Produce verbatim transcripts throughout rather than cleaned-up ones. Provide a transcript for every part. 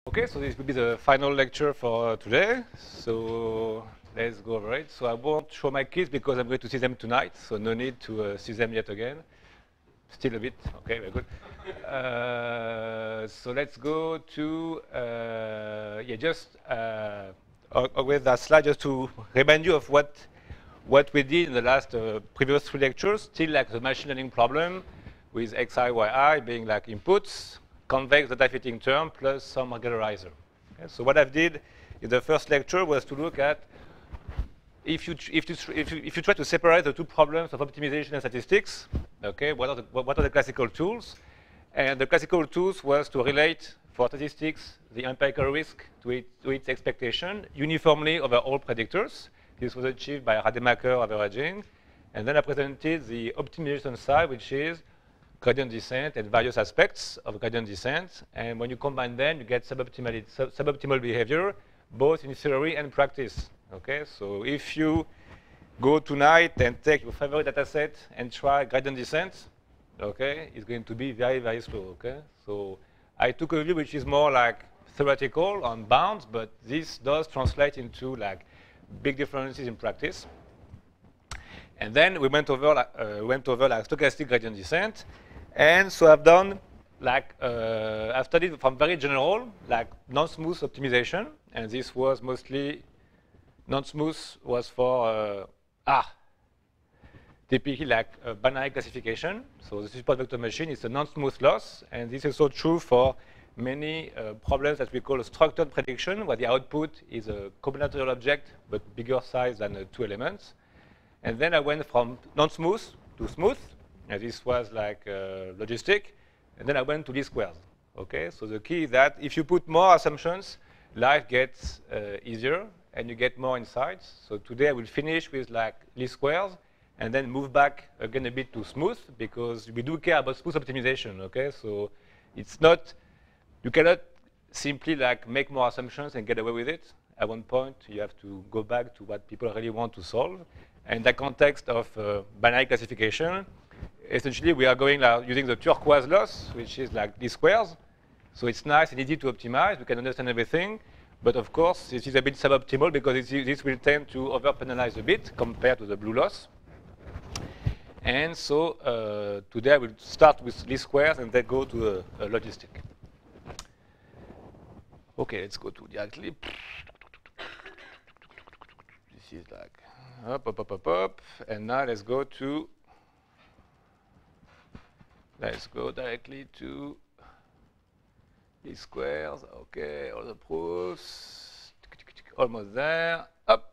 Okay, so this will be the final lecture for today. So let's go over it. So I won't show my kids because I'm going to see them tonight, so no need to uh, see them yet again. Still a bit, okay, very good. Uh, so let's go to, uh, yeah, just uh, with that slide, just to remind you of what what we did in the last uh, previous three lectures, still like the machine learning problem with xi, yi being like inputs, convex data fitting term plus some regularizer. Okay, so what I did in the first lecture was to look at if you, if you, if you, if you try to separate the two problems of optimization and statistics, okay, what are the, what are the classical tools? And the classical tools was to relate for statistics the empirical risk to, it, to its expectation uniformly over all predictors. This was achieved by Rademacher averaging. And then I presented the optimization side, which is gradient descent and various aspects of gradient descent. And when you combine them, you get suboptimal, sub suboptimal behavior, both in theory and practice. Okay, so if you go tonight and take your favorite data set and try gradient descent, okay, it's going to be very, very slow. Okay, so I took a view which is more like theoretical on bounds, but this does translate into like big differences in practice. And then we went over, uh, went over like stochastic gradient descent. And so I've done like, uh, I've studied from very general, like non-smooth optimization. And this was mostly, non-smooth was for, uh, ah, typically like a binary classification. So the support vector machine is a non-smooth loss. And this is also true for many uh, problems that we call a structured prediction, where the output is a combinatorial object, but bigger size than uh, two elements. And then I went from non-smooth to smooth. And this was like uh, logistic. And then I went to least squares. Okay, so the key is that if you put more assumptions, life gets uh, easier and you get more insights. So today I will finish with like least squares and then move back again a bit to smooth, because we do care about smooth optimization. Okay, so it's not, you cannot simply like make more assumptions and get away with it. At one point, you have to go back to what people really want to solve. And in the context of uh, binary classification, essentially we are going uh, using the turquoise loss, which is like least squares. So it's nice and easy to optimize. We can understand everything. But of course, this is a bit suboptimal because it's, this will tend to over-penalize a bit compared to the blue loss. And so uh, today I will start with least squares and then go to a, a logistic. OK, let's go to directly. This is like up, up, up, up, up. And now let's go to, let's go directly to least squares. OK, all the proofs. Almost there. Up.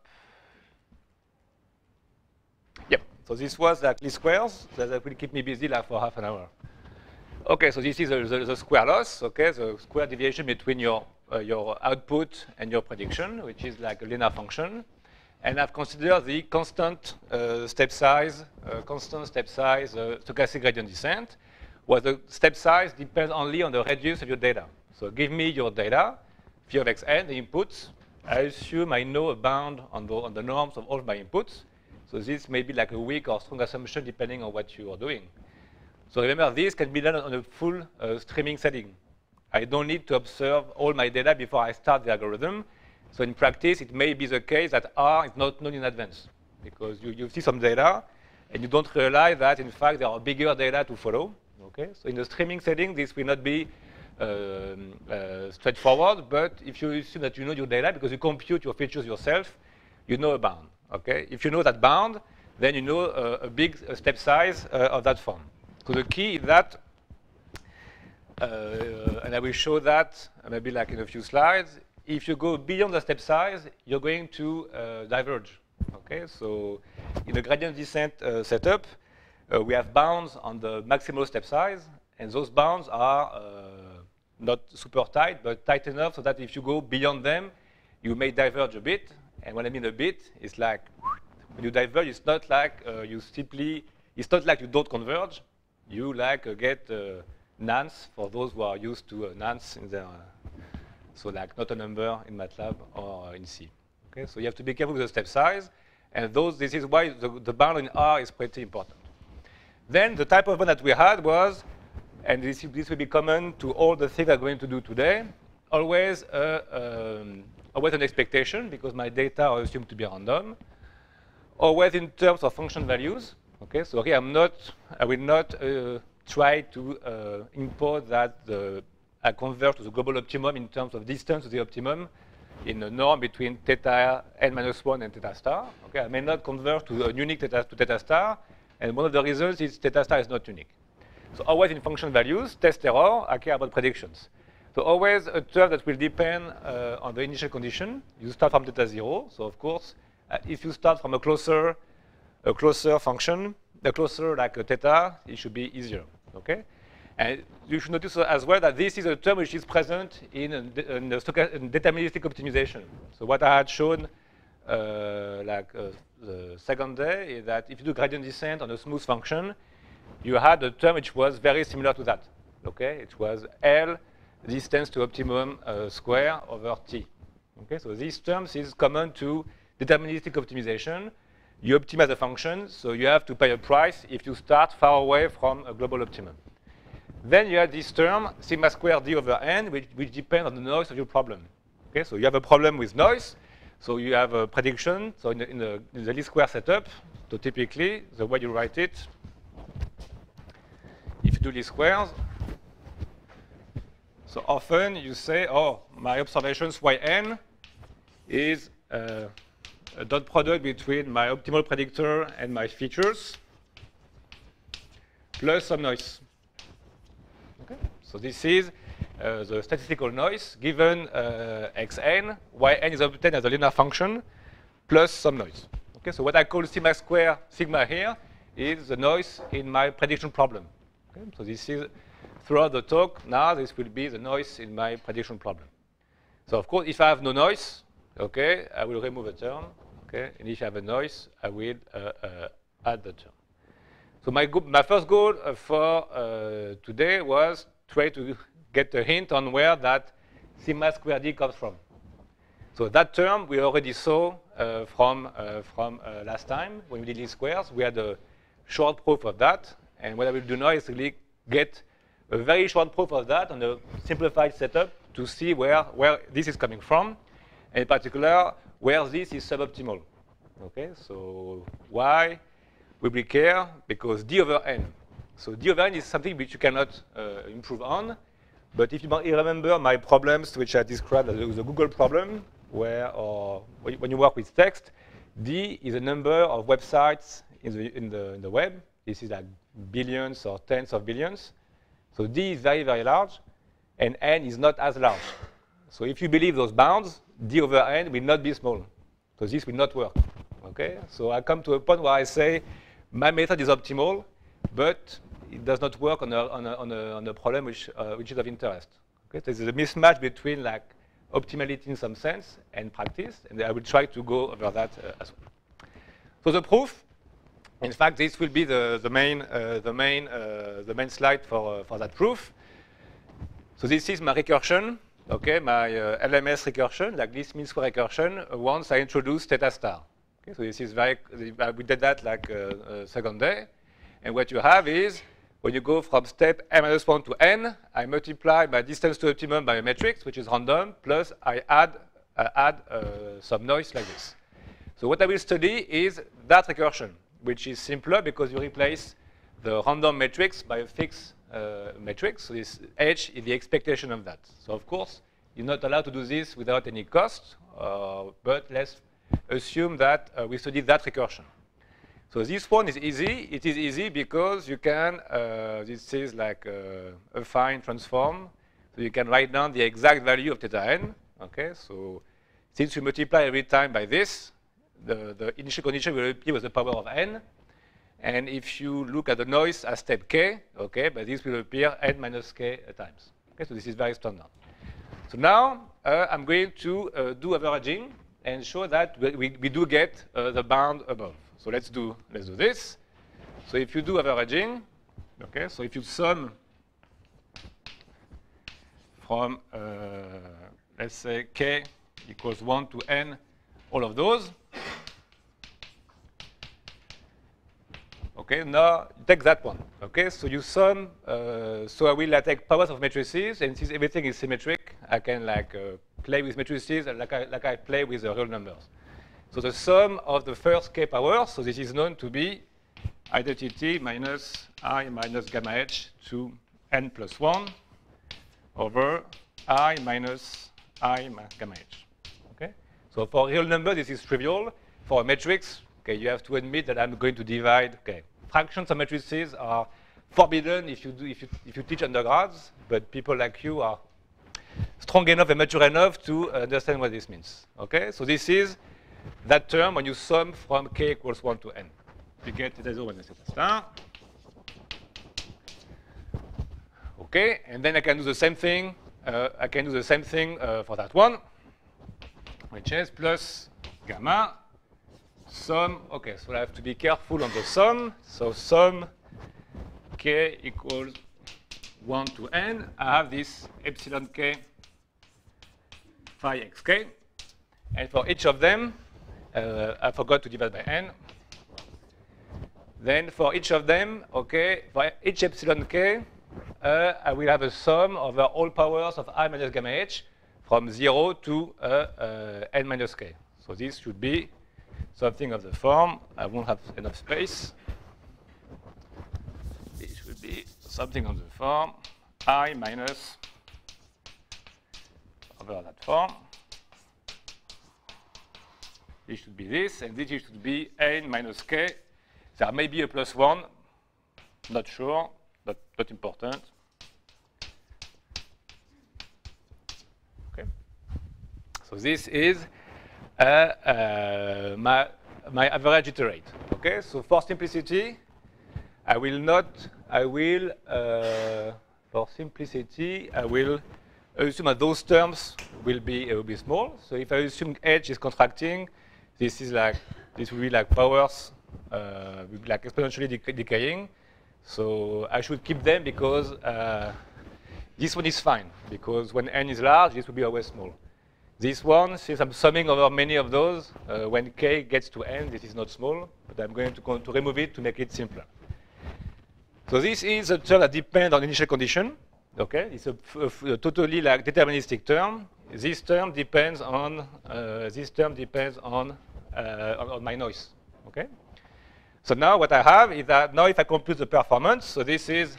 Yep. So this was like least squares. That will keep me busy like for half an hour. OK, so this is the, the, the square loss. OK, the square deviation between your, uh, your output and your prediction, which is like a linear function. And I've considered the constant uh, step size, uh, constant step size uh, stochastic gradient descent, where the step size depends only on the radius of your data. So give me your data, phi of xn, the inputs. I assume I know a bound on the, on the norms of all my inputs. So this may be like a weak or strong assumption depending on what you are doing. So remember, this can be done on a full uh, streaming setting. I don't need to observe all my data before I start the algorithm. So in practice, it may be the case that R is not known in advance, because you, you see some data, and you don't realize that, in fact, there are bigger data to follow. Okay? So in the streaming setting, this will not be um, uh, straightforward, but if you assume that you know your data, because you compute your features yourself, you know a bound. Okay? If you know that bound, then you know uh, a big uh, step size uh, of that form. So the key is that, uh, and I will show that maybe like in a few slides, if you go beyond the step size, you're going to uh, diverge. Okay, so in a gradient descent uh, setup, uh, we have bounds on the maximal step size, and those bounds are uh, not super tight, but tight enough so that if you go beyond them, you may diverge a bit. And when I mean a bit, it's like when you diverge, it's not like uh, you simply, it's not like you don't converge. You like uh, get uh, nonce for those who are used to uh, nonce in their. Uh, So like not a number in MATLAB or in C. Okay, so you have to be careful with the step size, and those. This is why the, the bound in R is pretty important. Then the type of bound that we had was, and this, this will be common to all the things I'm going to do today, always a, um, always an expectation because my data are assumed to be random. Always in terms of function values. Okay, so here I'm not, I will not uh, try to uh, impose that the, I converge to the global optimum in terms of distance to the optimum in a norm between theta n minus one and theta star. Okay, I may not converge to a unique theta to theta star, and one of the reasons is theta star is not unique. So always in function values, test error, I care about predictions. So always a term that will depend uh, on the initial condition. You start from theta zero. So of course, uh, if you start from a closer, a closer function, a closer like a theta, it should be easier. Okay, and you should notice as well that this is a term which is present in, in the in deterministic optimization. So what I had shown uh, like uh, the second day is that if you do gradient descent on a smooth function, you had a term which was very similar to that. Okay, it was L distance to optimum uh, square over T. Okay, so these terms is common to deterministic optimization. You optimize a function, so you have to pay a price if you start far away from a global optimum. Then you have this term, sigma squared d over n, which, which depends on the noise of your problem. Okay, so you have a problem with noise, so you have a prediction. So in the, in the, in the least square setup, so typically, the way you write it, if you do least squares, so often you say, oh, my observations yn is uh, a dot product between my optimal predictor and my features plus some noise. Okay. So this is uh, the statistical noise given uh, xn, yn is obtained as a linear function plus some noise. Okay, so what I call sigma square sigma here is the noise in my prediction problem. Okay, so this is throughout the talk now this will be the noise in my prediction problem. So of course if I have no noise, okay, I will remove a term. Okay, and if I have a noise, I will uh, uh, add the term. So my, my first goal uh, for uh, today was try to get a hint on where that sigma squared d comes from. So that term we already saw uh, from, uh, from uh, last time when we did least squares. We had a short proof of that. And what I will do now is really get a very short proof of that on a simplified setup to see where, where this is coming from. And in particular, where this is suboptimal. Okay, so why we will care? Because d over n. So d over n is something which you cannot uh, improve on. But if you remember my problems, which I described as the Google problem, where or when you work with text, d is a number of websites in the, in the, in the web. This is like billions or tens of billions. So d is very, very large, and n is not as large. So if you believe those bounds, d over n will not be small. So this will not work. Okay? So I come to a point where I say my method is optimal, but it does not work on a, on a, on a, on a problem which, uh, which is of interest. Okay? So there's a mismatch between like optimality in some sense and practice, and I will try to go over that uh, as well. So the proof, in fact, this will be the, the main, uh, the main, uh, the main slide for, uh, for that proof. So this is my recursion. Okay, my uh, L M S recursion, like this mean square recursion, uh, once I introduce theta star. Okay, so this is very, uh, we did that like uh, uh, second day. And what you have is, when you go from step n minus one to n, I multiply my distance to optimum by a matrix, which is random, plus I add, uh, add uh, some noise like this. So what I will study is that recursion, which is simpler because you replace the random matrix by a fixed Uh, matrix. So this h is the expectation of that. So of course, you're not allowed to do this without any cost, uh, but let's assume that uh, we studied that recursion. So this one is easy. It is easy because you can, uh, this is like a, a affine transform. So you can write down the exact value of theta n. Okay, so since you multiply every time by this, the, the initial condition will appear with the power of n. And if you look at the noise as step k, okay, but this will appear n minus k times. Okay, so this is very standard. So now uh, I'm going to uh, do averaging and show that we, we do get uh, the bound above. So let's do let's do this. So if you do averaging, okay, so if you sum from uh, let's say k equals one to n, all of those. Okay, now take that one. Okay, so you sum. Uh, so I will uh, take powers of matrices, and since everything is symmetric, I can like uh, play with matrices like I, like I play with the real numbers. So the sum of the first k power, so this is known to be identity minus I minus gamma h to n plus one over I minus I gamma h. Okay? So for real number, this is trivial. For a matrix, okay, you have to admit that I'm going to divide. Okay, fractions of matrices are forbidden if you do if you if you teach undergrads, but people like you are strong enough and mature enough to understand what this means. Okay, so this is that term when you sum from k equals one to n. You get theta zero minus theta star. Okay, and then I can do the same thing. Uh, I can do the same thing uh, for that one, which is plus gamma sum. Okay, so I have to be careful on the sum. So sum k equals one to n. I have this epsilon k phi xk, and for each of them, uh, I forgot to divide by n. Then for each of them, okay, for each epsilon k, uh, I will have a sum over all powers of I minus gamma h from zero to uh, uh, n minus k. So this should be something of the form. I won't have enough space. It should be something of the form I minus over that form. This should be this, and this should be n minus k. There may be a plus one, not sure, but not important. Okay. So this is uh, uh, my my average iterate. Okay. So for simplicity, I will not. I will uh, for simplicity, I will assume that those terms will be uh, will be small. So if I assume h is contracting, this is like this will be like powers. Uh, will be like exponentially dec decaying. So I should keep them because uh, this one is fine, because when n is large, this will be always small. This one, since I'm summing over many of those, uh, when k gets to n, this is not small, but I'm going to, to remove it to make it simpler. So this is a term that depends on initial condition. Okay, it's a, a, a totally like deterministic term. This term depends on uh, this term depends on, uh, on on my noise. Okay. So now what I have is that now if I compute the performance, so this is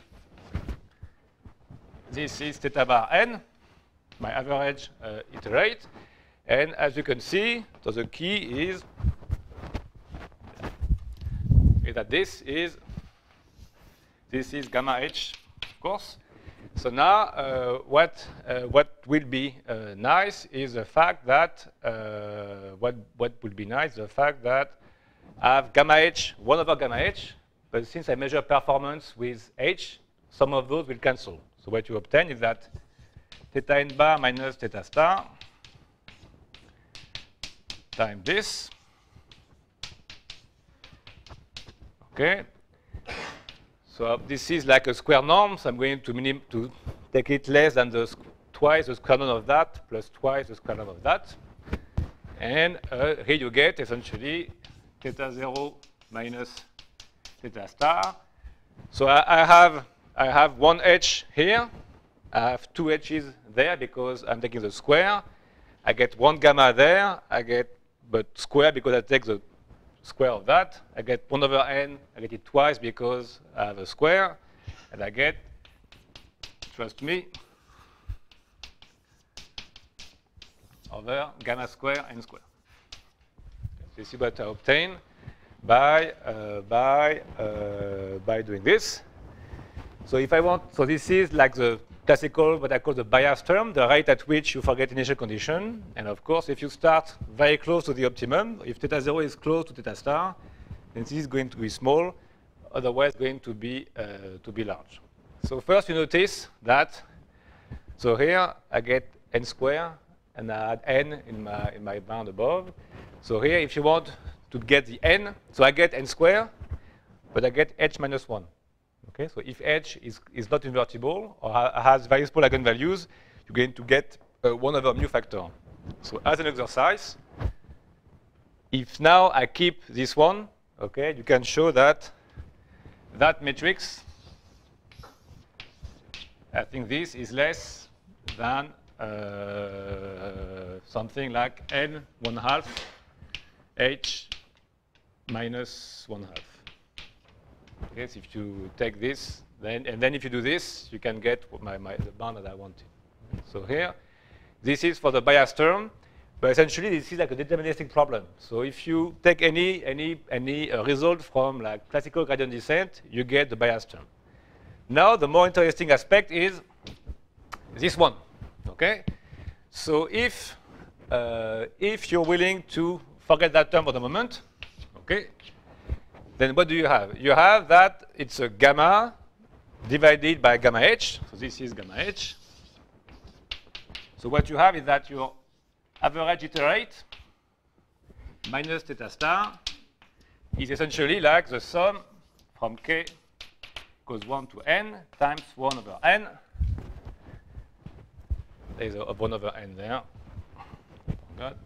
this is theta bar n, my average uh, iterate, and as you can see, so the key is, is that this is this is gamma h, of course. So now uh, what uh, what will be uh, nice is the fact that uh, what what will be nice the fact that I have gamma h, one over gamma h, but since I measure performance with h, some of those will cancel. So what you obtain is that theta n bar minus theta star times this. Okay. So this is like a square norm, so I'm going to, minim to take it less than the twice the square norm of that, plus twice the square norm of that. And uh, here you get essentially theta zero minus theta star. So I, I have I have one h here. I have two h's there because I'm taking the square. I get one gamma there. I get but square because I take the square of that. I get one over n. I get it twice because I have a square, and I get, trust me, over gamma square n square. This is what I obtain by uh, by uh, by doing this. So if I want, so this is like the classical what I call the bias term, the rate at which you forget initial condition. And of course, if you start very close to the optimum, if theta zero is close to theta star, then this is going to be small, otherwise going to be uh, to be large. So first, you notice that. So here I get n square, and I add n in my in my bound above. So here, if you want to get the n, so I get n square, but I get h minus one. Okay, so if h is, is not invertible or ha has very small eigenvalues, you're going to get uh, one over mu factor. So as an exercise, if now I keep this one, okay, you can show that that matrix, I think this is less than uh, something like n one half h minus one half. Yes, if you take this, then and then if you do this, you can get my, my the bound that I wanted. So here, this is for the bias term, but essentially this is like a deterministic problem. So if you take any any any uh, result from like classical gradient descent, you get the bias term. Now the more interesting aspect is this one. Okay, so if uh, if you're willing to forget that term for the moment, okay, then what do you have? You have that it's a gamma divided by gamma h. So this is gamma h. So what you have is that your average iterate minus theta star is essentially like the sum from k equals one to n times one over n. There's a one over n there. Got.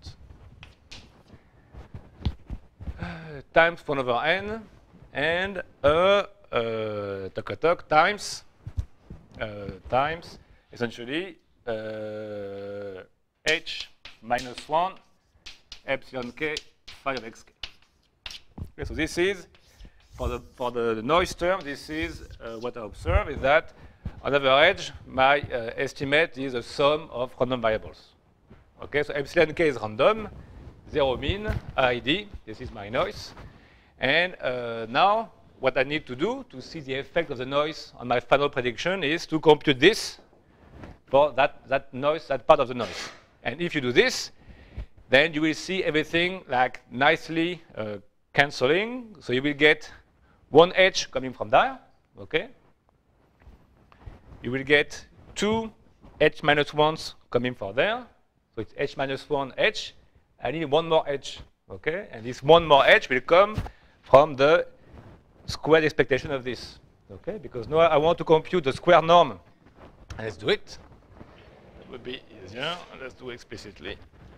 Uh, times one over n and uh, uh, tuk tuk times uh, times essentially uh, h minus one epsilon k phi of xk. Okay, so this is for the for the noise term. This is uh, what I observe is that on average my uh, estimate is a sum of random variables. Okay, so epsilon k is random, zero mean, I D. This is my noise, and uh, now what I need to do to see the effect of the noise on my final prediction is to compute this for that that noise, that part of the noise. And if you do this, then you will see everything like nicely uh, canceling. So you will get one h coming from there, okay? You will get two h minus ones coming from there. So it's h minus one h. I need one more h, okay? And this one more h will come from the squared expectation of this, okay? Because now I want to compute the square norm. Let's do it. It would be easier. Let's do it explicitly.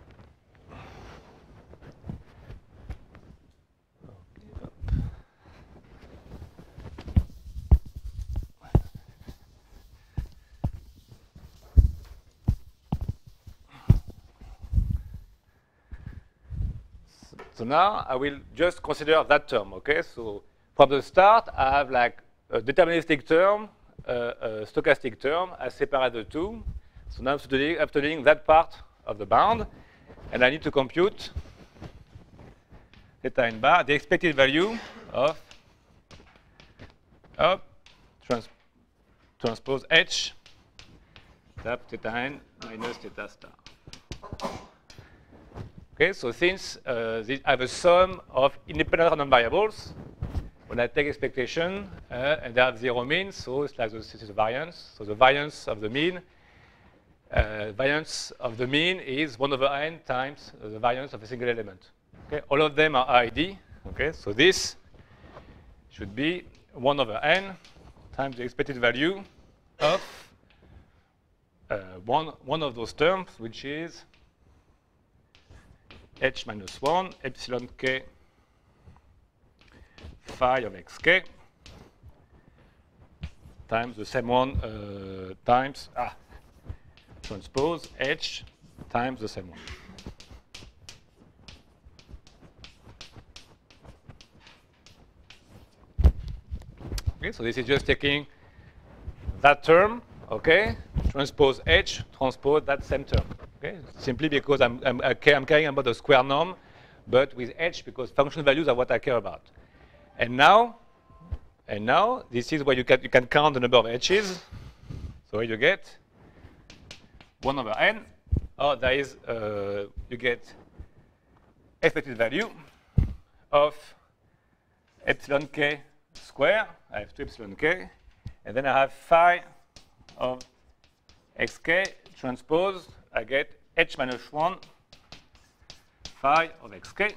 So now I will just consider that term, okay? So from the start, I have like a deterministic term, uh, a stochastic term. I separate the two. So now I'm studying, I'm studying that part of the bound, and I need to compute theta n bar, the expected value of, of trans, transpose h, that theta n minus theta star. Okay, so since uh, this, I have a sum of independent random variables, when I take expectation, uh, and they have zero mean, so it's like the, this is the variance. So the variance of the mean, uh, variance of the mean is one over n times the variance of a single element. Okay, all of them are I D. Okay, so this should be one over n times the expected value of uh, one one of those terms, which is h minus one epsilon k phi of xk times the same one uh, times ah, transpose h times the same one. Okay, so this is just taking that term, okay, transpose h, transpose that same term. Okay, simply because I'm, I'm, I'm caring about the square norm, but with h because function values are what I care about. And now, and now this is where you can you can count the number of h's. So you get one over n. Oh, there is uh, you get expected value of epsilon k square. I have two epsilon k, and then I have phi of xk transpose. I get h minus one phi of xk.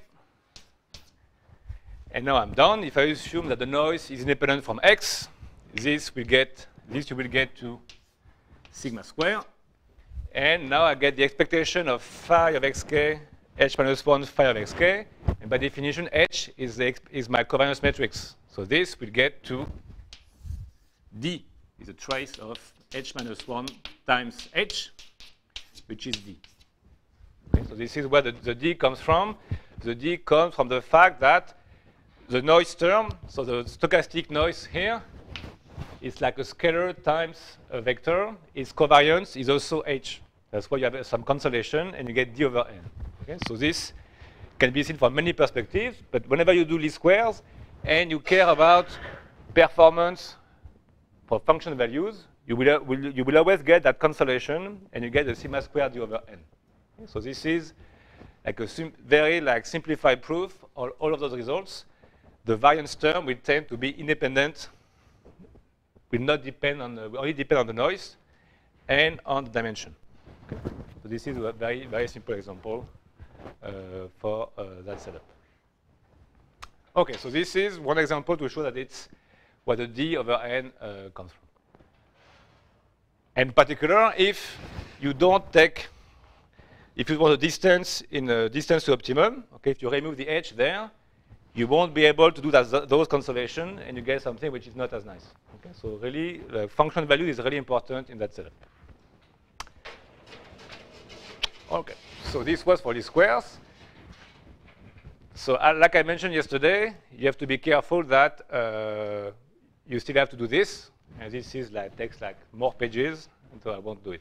And now I'm done. If I assume that the noise is independent from x, this will get this you will get to sigma square. And now I get the expectation of phi of xk, h minus one phi of xk. And by definition, h is the is my covariance matrix. So this will get to d is a trace of h minus one times h. which is D. Okay, so this is where the, the D comes from. The D comes from the fact that the noise term, so the stochastic noise here, is like a scalar times a vector. Its covariance is also H. That's why you have some consolation, and you get D over N. Okay, so this can be seen from many perspectives, but whenever you do least squares, and you care about performance for function values, you will, will, you will always get that consolation, and you get the sigma squared D over N. Okay, so this is like a very like simplified proof of all of those results. The variance term will tend to be independent, will not depend on the, will only depend on the noise and on the dimension. Okay. So this is a very, very simple example uh, for uh, that setup. Okay, so this is one example to show that it's where the D over N uh, comes from. In particular, if you don't take, if you want a distance in a distance to optimum, okay, if you remove the H there, you won't be able to do that, those consolation, and you get something which is not as nice. Okay, so really, the function value is really important in that setup. Okay, so this was for least squares. So uh, like I mentioned yesterday, you have to be careful that uh, you still have to do this, and this is like takes like more pages, and so I won't do it.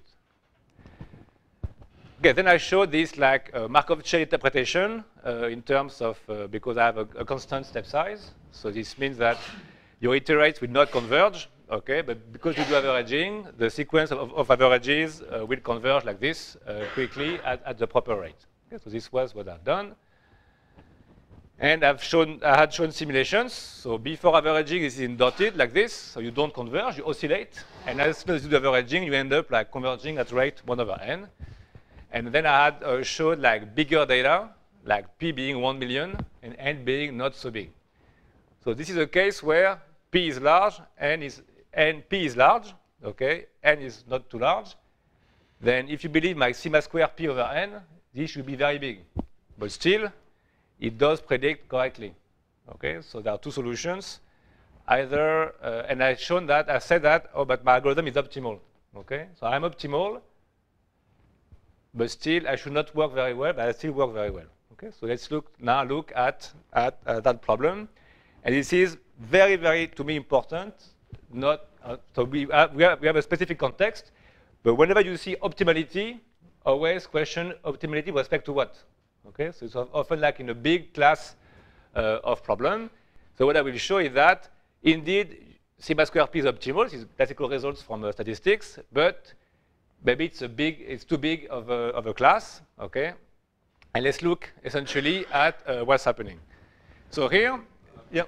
Okay, then I showed this like uh, Markov chain interpretation uh, in terms of, uh, because I have a, a constant step size. So this means that your iterates will not converge, okay? But because you do averaging, the sequence of, of averages uh, will converge like this uh, quickly at, at the proper rate. Okay, so this was what I've done. And I've shown, I had shown simulations. So before averaging, this is dotted like this. So you don't converge, you oscillate. And as soon as you do averaging, you end up like converging at rate one over n. And then I had uh, showed like bigger data, like P being one million and N being not so big. So this is a case where P is large and is and P is large, okay, N is not too large. Then if you believe my sigma square P over N, this should be very big. But still, it does predict correctly. Okay, so there are two solutions. Either, uh, and I've shown that, I said that, oh, but my algorithm is optimal. Okay, so I'm optimal, but still I should not work very well, but I still work very well. Okay, so let's look now look at, at uh, that problem. And this is very, very, to me, important. Not, uh, so we have, we, have, we have a specific context, but whenever you see optimality, always question optimality with respect to what? Okay, so it's often like in a big class uh, of problem. So what I will show is that, indeed, sigma square P is optimal. This is classical results from uh, statistics, but maybe it's a big, it's too big of a, of a class, okay? And let's look essentially at uh, what's happening. So here, yeah,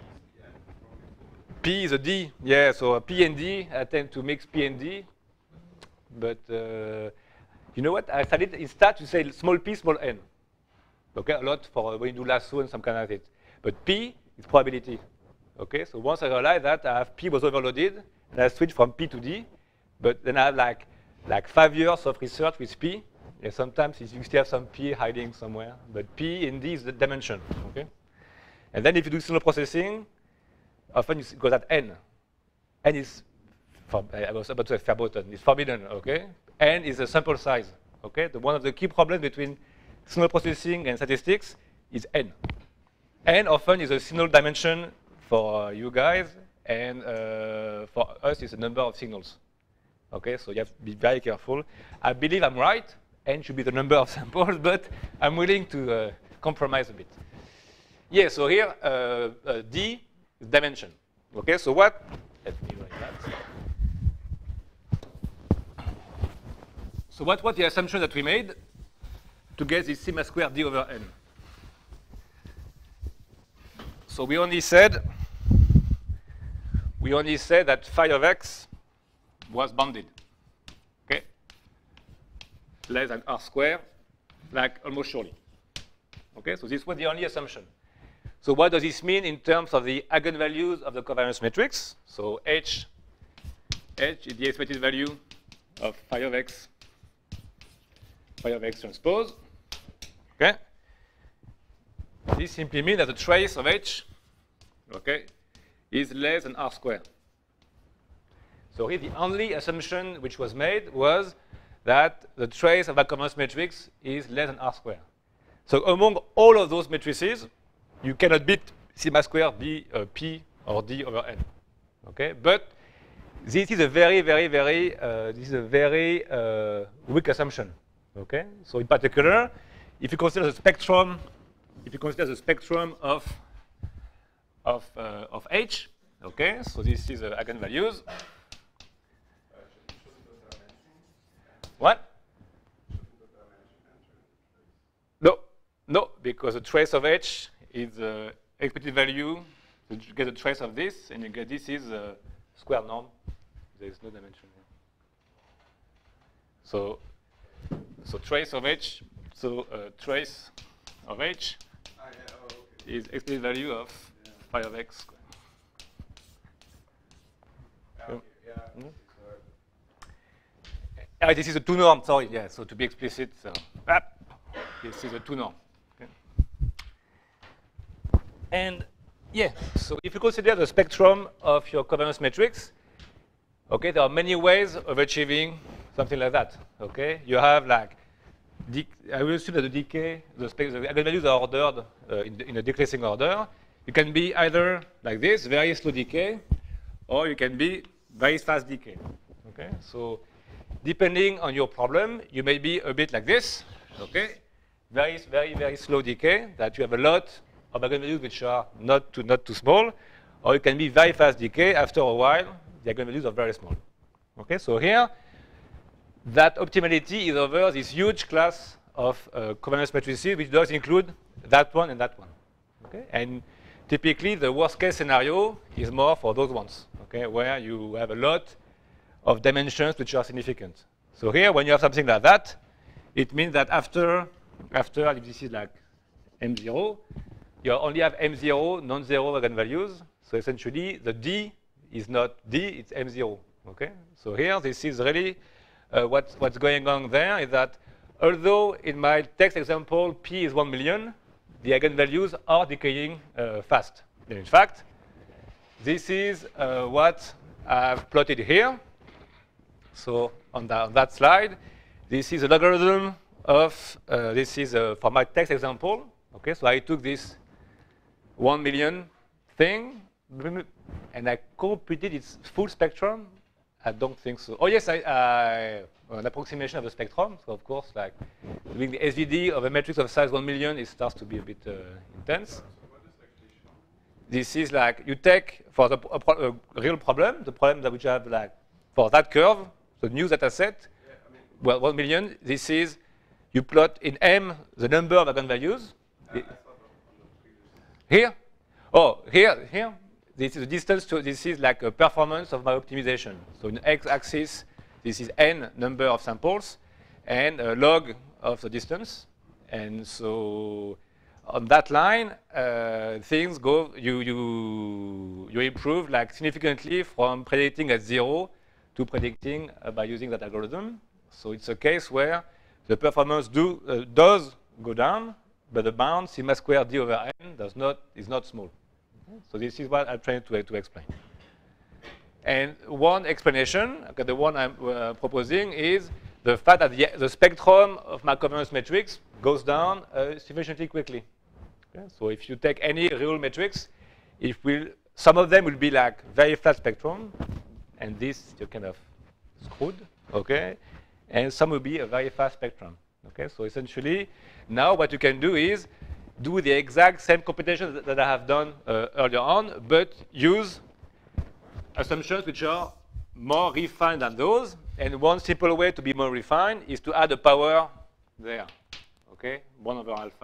P is a D, yeah. So P and D, I tend to mix P and D, but uh, you know what? I started instead to say small p, small n. Okay, a lot for when you do lasso and some kind of it. But P is probability. Okay, so once I realized that I have P was overloaded, and I switched from P to D, but then I have like like five years of research with P. And sometimes you still have some P hiding somewhere, but P in D is the dimension. Okay, and then if you do signal processing, often you go at N. N is, I was about to say verboten, it's forbidden. Okay, N is a sample size. Okay, the one of the key problems between signal processing and statistics is N. N often is a signal dimension for uh, you guys, and uh, for us it's a number of signals. Okay, so you have to be very careful. I believe I'm right. N should be the number of samples, but I'm willing to uh, compromise a bit. Yeah, so here uh, uh, D is dimension. Okay, so what? Let me write that. So what was the assumption that we made to get this sigma square D over N? So we only said we only said that phi of x was bounded. Okay, less than r squared, like almost surely. Okay, so this was the only assumption. So what does this mean in terms of the eigenvalues of the covariance matrix? So H, H is the expected value of phi of x, phi of x transpose. Okay, this simply means that the trace of H, okay, is less than r squared. So here the only assumption which was made was that the trace of a convergence matrix is less than R squared. So among all of those matrices, you cannot beat sigma squared be uh, P or D over N. Okay, but this is a very, very, very, uh, this is a very uh, weak assumption. Okay, so in particular, if you consider the spectrum, if you consider the spectrum of of uh, of H, okay, so this is uh, eigenvalues. What? No, no, because the trace of H is the expected value. You get a trace of this, and you get this is a square norm. There is no dimension here. So, so trace of H. So uh, trace of H ah, yeah. oh, okay. is expected value of yeah. phi of x squared. Yeah, okay. yeah. Mm-hmm. Ah, this is a two norm, sorry, yeah, so to be explicit, so, ah, this is a two norm. Okay. And yeah, so if you consider the spectrum of your convergence matrix, okay, there are many ways of achieving something like that, okay? You have like, I will assume that the decay, the, the eigenvalues are ordered uh, in, the, in a decreasing order. You can be either like this, very slow decay, or you can be very fast decay, okay? So, depending on your problem, you may be a bit like this, okay? Very, very, very slow decay, that you have a lot of eigenvalues which are not too, not too small, or you can be very fast decay. After a while, the eigenvalues are very small. Okay, so here, that optimality is over this huge class of uh, convergence matrices, which does include that one and that one. Okay, and typically, the worst case scenario is more for those ones, okay, where you have a lot of dimensions which are significant. So here, when you have something like that, it means that after, after if this is like M zero, you only have M zero non-zero eigenvalues. So essentially, the D is not D, it's M zero. Okay? So here, this is really uh, what, what's going on there is that although in my text example, P is one million, the eigenvalues are decaying uh, fast. And in fact, this is uh, what I've plotted here. So on, the, on that slide, this is a logarithm of, uh, this is uh, for my text example. Okay, so I took this one million thing, and I computed its full spectrum. I don't think so. Oh yes, I, I, an approximation of the spectrum. So of course, like doing the S V D of a matrix of size one million, it starts to be a bit uh, intense. This is like you take for the a, pro a real problem, the problem that we have like for that curve, the new data set, yeah, I mean, well, one million. This is you plot in M the number of eigenvalues. Uh, here, oh here, here. This is the distance to. This is like a performance of my optimization. So in x-axis, this is n number of samples, and a log of the distance. And so on that line, uh, things go. You you you improve like significantly from predicting at zero to predicting uh, by using that algorithm. So it's a case where the performance do uh, does go down, but the bound sigma squared d over n does not is not small. Okay? So this is what I'm trying to to explain. And one explanation, okay, the one I'm uh, proposing, is the fact that the, the spectrum of my convergence matrix goes down uh, sufficiently quickly. Okay? So if you take any real matrix, it will some of them will be like very flat spectrum, and this you're kind of screwed. Okay. And some will be a very fast spectrum. Okay, so essentially, now what you can do is do the exact same computation that, that I have done uh, earlier on, but use assumptions which are more refined than those. And one simple way to be more refined is to add a power there. Okay, one over alpha.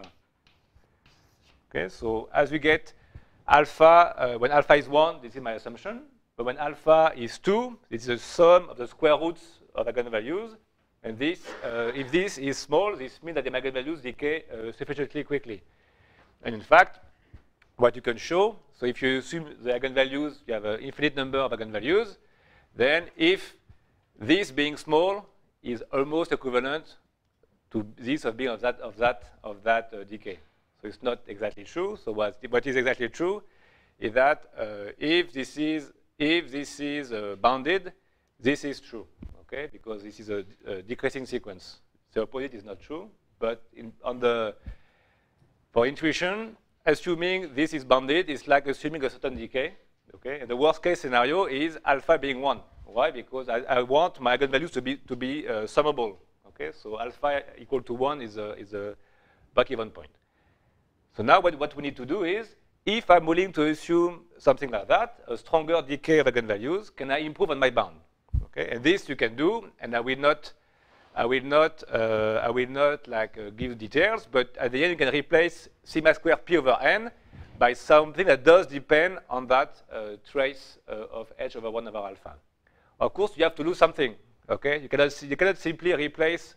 Okay, so as we get alpha, uh, when alpha is one, this is my assumption. But when alpha is two, this is the sum of the square roots of eigenvalues. And this, uh, if this is small, this means that the eigenvalues decay uh, sufficiently quickly. And in fact, what you can show, so if you assume the eigenvalues, you have an infinite number of eigenvalues, then if this being small is almost equivalent to this of being of that of that of that uh, decay. So it's not exactly true. So what what is exactly true is that uh, if this is if this is uh, bounded, this is true. okay, because this is a, a decreasing sequence. The opposite is not true, but in, on the, for intuition, assuming this is bounded, it's like assuming a certain decay, okay? And the worst case scenario is alpha being one. Why? Because I, I want my eigenvalues to be, to be uh, summable, okay? So alpha equal to one is a, is a Bach-even point. So now what, what we need to do is, if I'm willing to assume something like that, a stronger decay of eigenvalues, can I improve on my bound? Okay, and this you can do, and I will not, I will not, uh, I will not like uh, give details, but at the end you can replace sigma squared p over n by something that does depend on that uh, trace uh, of h over one over alpha. Of course, you have to do something. Okay, you cannot, you cannot simply replace.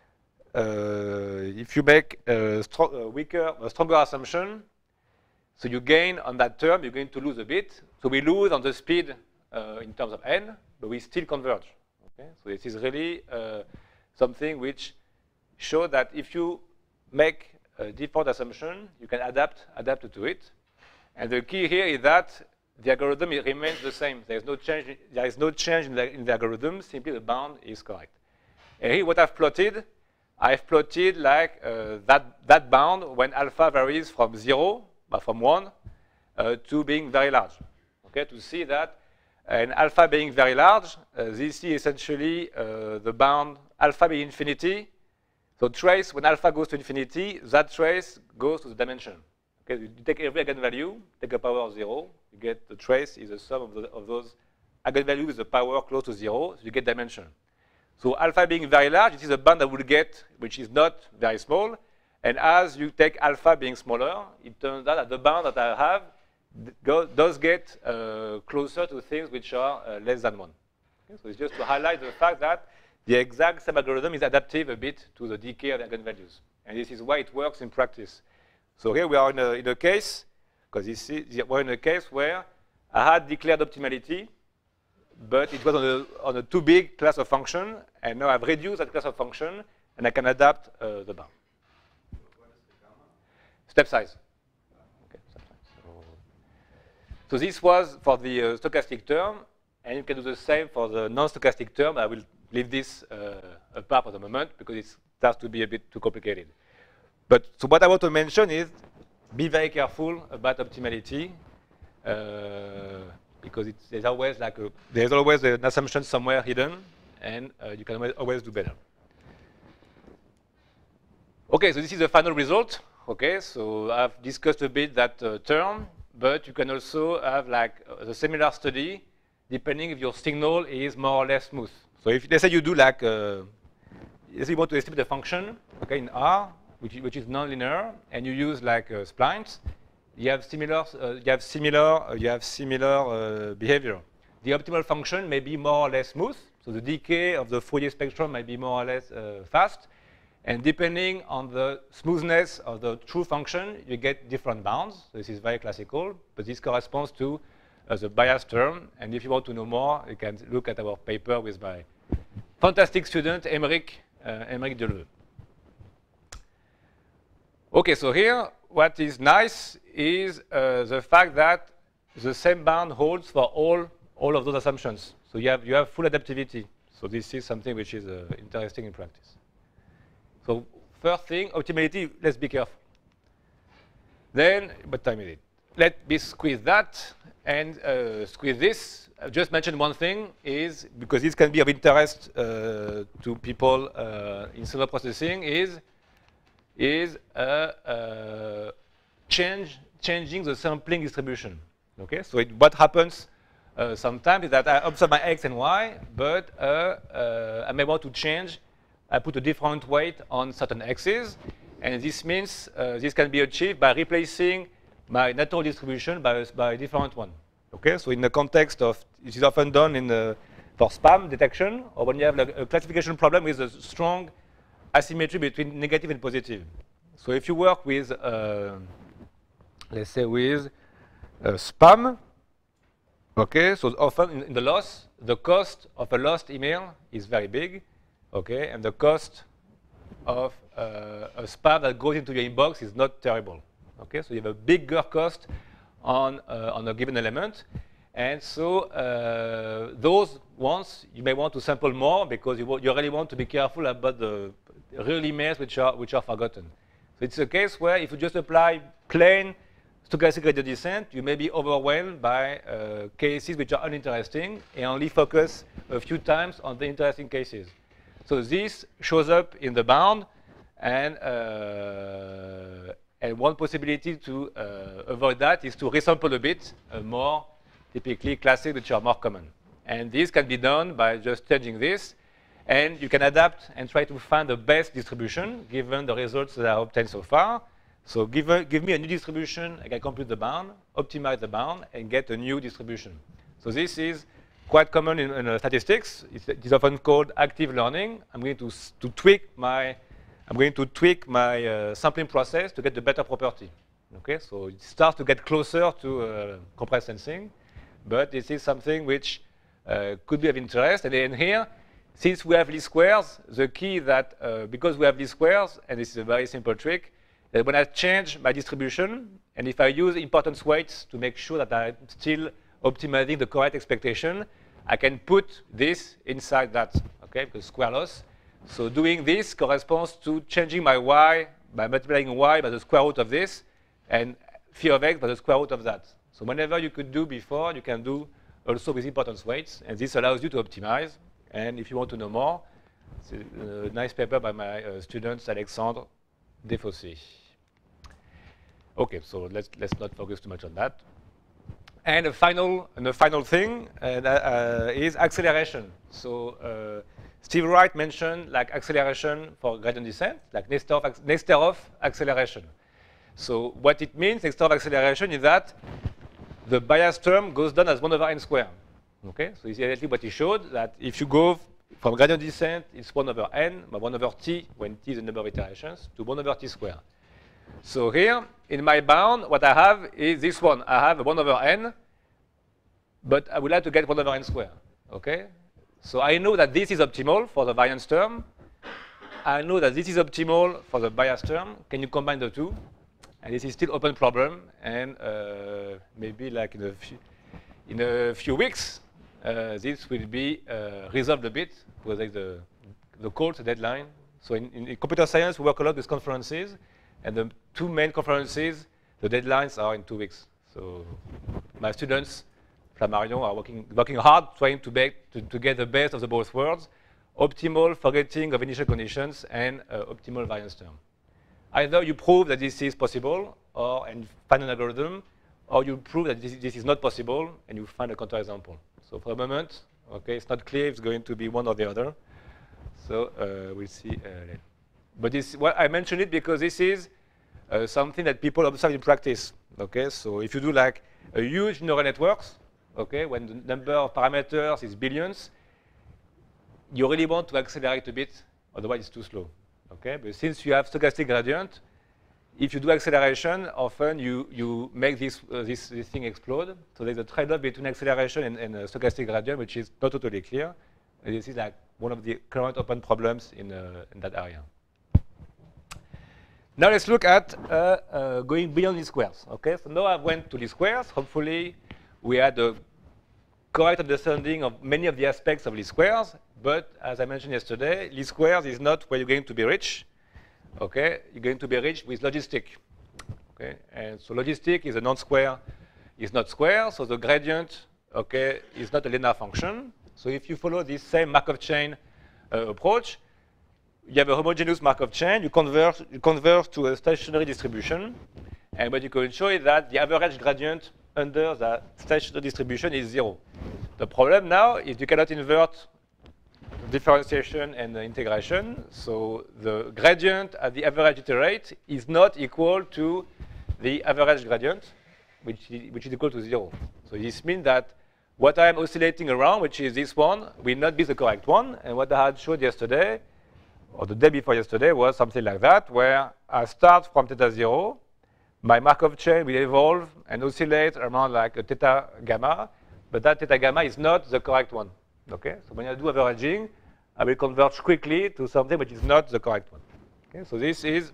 Uh, if you make a, strong, a weaker, a stronger assumption, so you gain on that term, you're going to lose a bit. So we lose on the speed uh, in terms of n, but we still converge. Okay? So this is really uh, something which shows that if you make a default assumption, you can adapt, adapt to it. And the key here is that the algorithm remains the same. There is no change. There is no change in the, in the algorithm. Simply the bound is correct. And here, what I've plotted, I've plotted like uh, that that bound when alpha varies from zero, but from one, uh, to being very large. Okay, to see that, and alpha being very large, uh, this is essentially uh, the bound alpha being infinity. So trace when alpha goes to infinity, that trace goes to the dimension. Okay, you take every eigenvalue, take a power of zero, you get the trace is the sum of, the, of those eigenvalues with the power close to zero, so you get dimension. So alpha being very large, this is a band that we'll get, which is not very small. And as you take alpha being smaller, it turns out that the bound that I have go, does get uh, closer to things which are uh, less than one. Okay, so it's just to highlight the fact that the exact same algorithm is adaptive a bit to the decay of the eigenvalues. And this is why it works in practice. So here we are in a, in a case, because this is, we're in a case where I had declared optimality, but it was on a, on a too big class of function, and now I've reduced that class of function, and I can adapt uh, the bound. What is the gamma? Step size. Okay, step size. So, so this was for the uh, stochastic term, and you can do the same for the non-stochastic term. I will leave this uh, apart for the moment, because it starts to be a bit too complicated. But so what I want to mention is, be very careful about optimality. Uh, because it's, there's always like a, there's always an assumption somewhere hidden, and uh, you can always, always do better. Okay, so this is the final result. Okay, so I've discussed a bit that uh, term, but you can also have like a similar study, depending if your signal is more or less smooth. So if let's say you do like, uh, let's say you want to estimate a function, okay, in R, which is, which is nonlinear, and you use like uh, splines. You have similar, uh, you have similar, uh, you have similar uh, behavior. The optimal function may be more or less smooth, so the decay of the Fourier spectrum might be more or less uh, fast. And depending on the smoothness of the true function, you get different bounds. So this is very classical, but this corresponds to uh, the bias term. And if you want to know more, you can look at our paper with my fantastic student, Émeric, uh, Émeric Deleu. Okay, so here, what is nice is uh, the fact that the same bound holds for all, all of those assumptions. So you have, you have full adaptivity. So this is something which is uh, interesting in practice. So first thing, optimality, let's be careful. Then, what time is it? Let me squeeze that and uh, squeeze this. I've just mentioned one thing is, because this can be of interest uh, to people uh, in signal processing, is is uh, uh, change, changing the sampling distribution. Okay, so it, what happens uh, sometimes is that I observe my x and y, but uh, uh, I may want to change. I put a different weight on certain x's, and this means uh, this can be achieved by replacing my natural distribution by, by a different one. Okay, so in the context of, it is often done in the, for spam detection, or when you have like a classification problem with a strong asymmetry between negative and positive. So if you work with, uh, let's say with uh, spam, okay, so often in, in the loss, the cost of a lost email is very big, okay, and the cost of uh, a spam that goes into your inbox is not terrible, okay, so you have a bigger cost on, uh, on a given element, and so uh, those once, you may want to sample more because you, you really want to be careful about the real emails which are, which are forgotten. So it's a case where if you just apply plain stochastic gradient descent, you may be overwhelmed by uh, cases which are uninteresting and only focus a few times on the interesting cases. So this shows up in the bound, and, uh, and one possibility to uh, avoid that is to resample a bit uh, more, typically classes which are more common. And this can be done by just changing this, and you can adapt and try to find the best distribution given the results that I obtained so far. So give, a, give me a new distribution, I can compute the bound, optimize the bound, and get a new distribution. So this is quite common in, in uh, statistics. It's, it is often called active learning. I'm going to, to tweak my, I'm going to tweak my uh, sampling process to get the better property. Okay, so it starts to get closer to uh, compressed sensing, but this is something which uh, could be of interest. And then here, since we have least squares, the key that uh, because we have least squares, and this is a very simple trick, that when I change my distribution, and if I use importance weights to make sure that I'm still optimizing the correct expectation, I can put this inside that, okay, because square loss. So doing this corresponds to changing my y by multiplying y by the square root of this, and phi of x by the square root of that. So whenever you could do before, you can do also with importance weights, and this allows you to optimize. And if you want to know more, it's a, a nice paper by my uh, students, Alexandre Desfossés. Okay, so let's let's not focus too much on that. And a final, and a final thing uh, uh, is acceleration. So uh, Steve Wright mentioned like acceleration for gradient descent, like Nesterov, Nesterov acceleration. So what it means, Nesterov acceleration, is that the bias term goes down as one over n squared. Okay, so it's exactly what he showed, that if you go from gradient descent, it's one over n, by one over t, when t is the number of iterations, to one over t squared. So here, in my bound, what I have is this one. I have one over n, but I would like to get one over n squared. Okay? So I know that this is optimal for the variance term. I know that this is optimal for the bias term. Can you combine the two? And this is still open problem. And uh, maybe like in a few, in a few weeks, uh, this will be uh, resolved a bit because like the, the call to deadline. So in, in computer science, we work a lot with conferences. And the two main conferences, the deadlines are in two weeks. So my students, Flammarion, are working, working hard, trying to, make, to, to get the best of the both worlds, optimal forgetting of initial conditions and uh, optimal variance term. Either you prove that this is possible or and find an algorithm, or you prove that this, this is not possible and you find a counterexample. So for the moment, okay, it's not clear if it's going to be one or the other. So uh, we'll see uh, later. But this, well, I mentioned it because this is uh, something that people observe in practice. Okay, so if you do like a huge neural networks, okay, when the number of parameters is billions, you really want to accelerate a bit, otherwise it's too slow. Okay, but since you have stochastic gradient, if you do acceleration, often you you make this uh, this this thing explode. So there's a trade-off between acceleration and, and uh, stochastic gradient, which is not totally clear. And this is like one of the current open problems in uh, in that area. Now let's look at uh, uh, going beyond least squares. Okay, so now I went to least squares. Hopefully, we had a correct understanding of many of the aspects of least squares. But as I mentioned yesterday, least squares is not where you're going to be rich. Okay, you're going to be rich with logistic. Okay, and so logistic is a non-square, is not square. So the gradient, okay, is not a linear function. So if you follow this same Markov chain uh, approach, you have a homogeneous Markov chain, you converge, you converge to a stationary distribution. And what you can show is that the average gradient under the stationary distribution is zero. The problem now is you cannot invert differentiation and the integration. So the gradient at the average iterate is not equal to the average gradient, which is, which is equal to zero. So this means that what I am oscillating around, which is this one, will not be the correct one. And what I had showed yesterday, or the day before yesterday, was something like that, where I start from theta zero, my Markov chain will evolve and oscillate around like a theta gamma, but that theta gamma is not the correct one. Okay, so when I do averaging, I will converge quickly to something which is not the correct one. Okay, so this is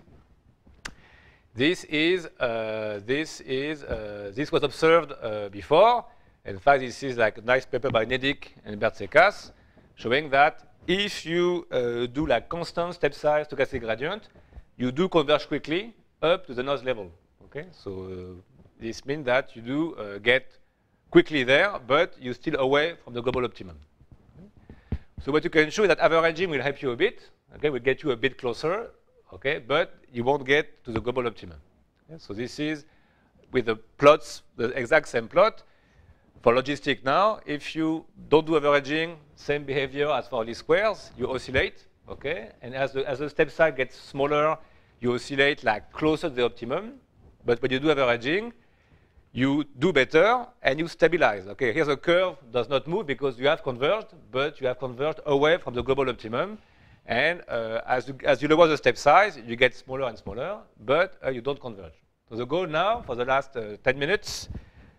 this is uh, this is uh, this was observed uh, before, In fact, this is like a nice paper by Nedic and Bertsekas, showing that if you uh, do like constant step size stochastic gradient, you do converge quickly up to the noise level. Okay, so uh, this means that you do uh, get quickly there, but you're still away from the global optimum. Okay? So what you can show is that averaging will help you a bit. Okay, will get you a bit closer. Okay, but you won't get to the global optimum. Okay? So this is with the plots, the exact same plot. For logistic now, if you don't do averaging, same behavior as for least squares, you oscillate, okay? And as the, as the step size gets smaller, you oscillate like closer to the optimum. But when you do averaging, you do better and you stabilize. Okay, here's a curve does not move because you have converged, but you have converged away from the global optimum. And uh, as, you, as you lower the step size, you get smaller and smaller, but uh, you don't converge. So the goal now for the last uh, ten minutes,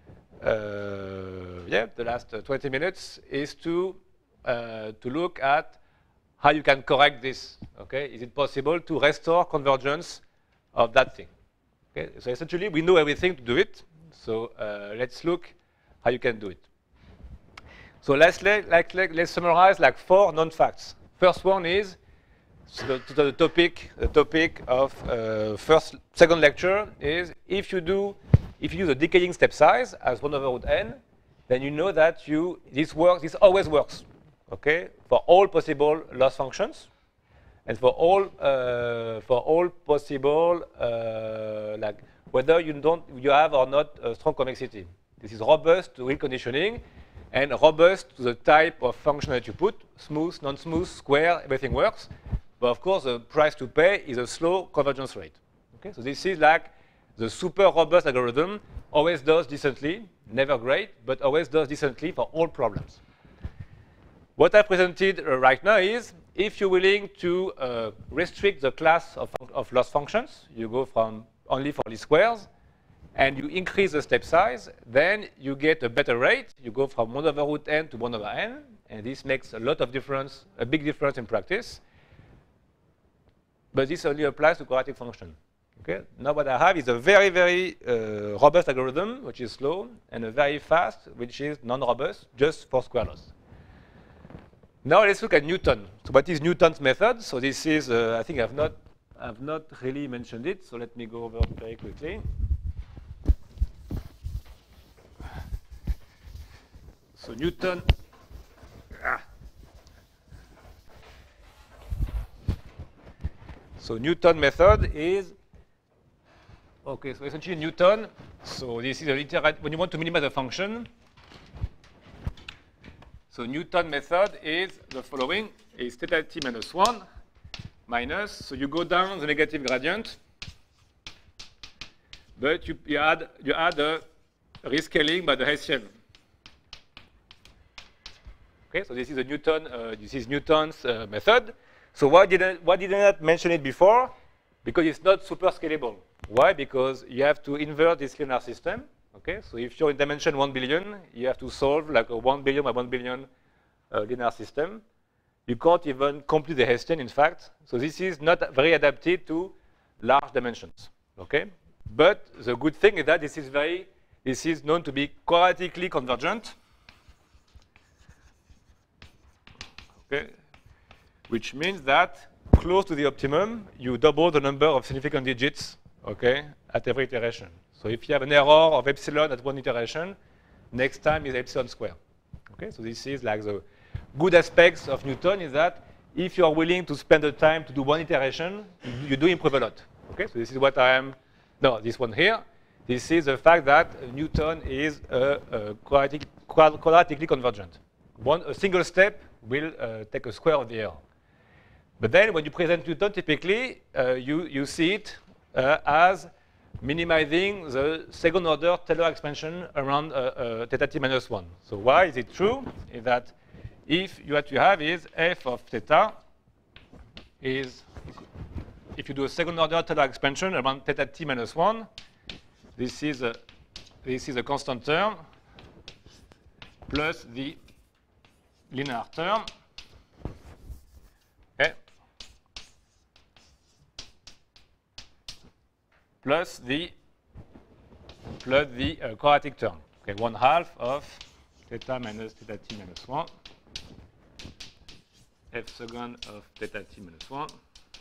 uh, yeah, the last uh, twenty minutes is to uh, to look at how you can correct this. Okay, is it possible to restore convergence of that thing? Okay, so essentially we know everything to do it. So uh, let's look how you can do it. So let's like, like, let's summarize like four non-facts. First one is so the, the topic. The topic of uh, first second lecture is if you do if you use a decaying step size as one over root n, then you know that you this works. This always works. Okay, for all possible loss functions, and for all uh, for all possible uh, like whether you don't you have or not a strong convexity. This is robust to real conditioning, and robust to the type of function that you put. Smooth, non-smooth, square, everything works. But of course, the price to pay is a slow convergence rate. Okay, so this is like the super robust algorithm always does decently, never great, but always does decently for all problems. What I presented uh, right now is if you're willing to uh, restrict the class of, of loss functions, you go from only for least squares, and you increase the step size, then you get a better rate. You go from one over root n to one over n, and this makes a lot of difference, a big difference in practice. But this only applies to quadratic function. Okay? Now what I have is a very, very uh, robust algorithm, which is slow, and a very fast, which is non-robust, just for square loss. Now let's look at Newton. So what is Newton's method? So this is, uh, I think I've not, I've not really mentioned it, so let me go over very quickly. So Newton, ah. So Newton method is, okay, so essentially Newton, so this is a literal, when you want to minimize a function, so Newton method is the following, is theta t minus one minus, so you go down the negative gradient, but you, you add you add a rescaling by the Hessian. Okay, so this is a Newton, uh, this is Newton's uh, method. So why didn't why did I not mention it before? Because it's not super scalable. Why? Because you have to invert this linear system. Okay, so if you're in dimension one billion, you have to solve like a one billion by one billion uh, linear system. You can't even complete the Hessian, in fact. So this is not very adapted to large dimensions. Okay, but the good thing is that this is very, this is known to be quadratically convergent. Okay, which means that close to the optimum, you double the number of significant digits. Okay, at every iteration. So if you have an error of epsilon at one iteration, next time is epsilon square. Okay, so this is like the good aspects of Newton is that if you are willing to spend the time to do one iteration, you, you do improve a lot. Okay, so this is what I am, no, this one here. This is the fact that Newton is a, a quadratic, quadratically convergent. One, a single step will uh, take a square of the error. But then when you present Newton, typically, uh, you, you see it uh, as minimizing the second order Taylor expansion around uh, uh, theta t minus one. So why is it true? Is that if you, what you have is f of theta is, if you do a second order Taylor expansion around theta t minus one, this is a, this is a constant term plus the linear term. Okay. Plus the plus the uh, quadratic term. Okay, one half of theta minus theta t minus one, f second of theta t minus one,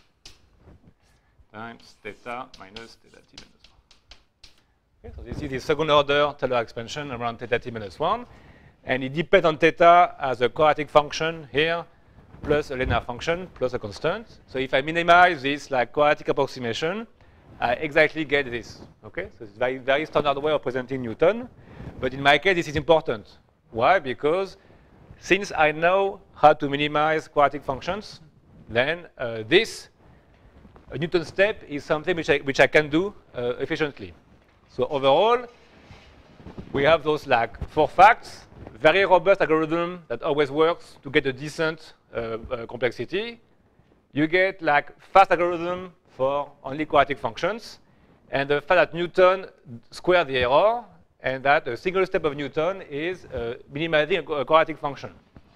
times theta minus theta t minus one. Okay, so this is the second order Taylor expansion around theta t minus one. And it depends on theta as a quadratic function here, plus a linear function, plus a constant. So if I minimize this like quadratic approximation, I exactly get this. Okay, so it's a very, very standard way of presenting Newton. But in my case, this is important. Why? Because since I know how to minimize quadratic functions, then uh, this a Newton step is something which I, which I can do uh, efficiently. So overall, we have those like four facts, very robust algorithm that always works to get a decent uh, uh, complexity. You get like fast algorithm for only quadratic functions, and the fact that Newton square the error, and that a single step of Newton is uh, minimizing a, a quadratic function.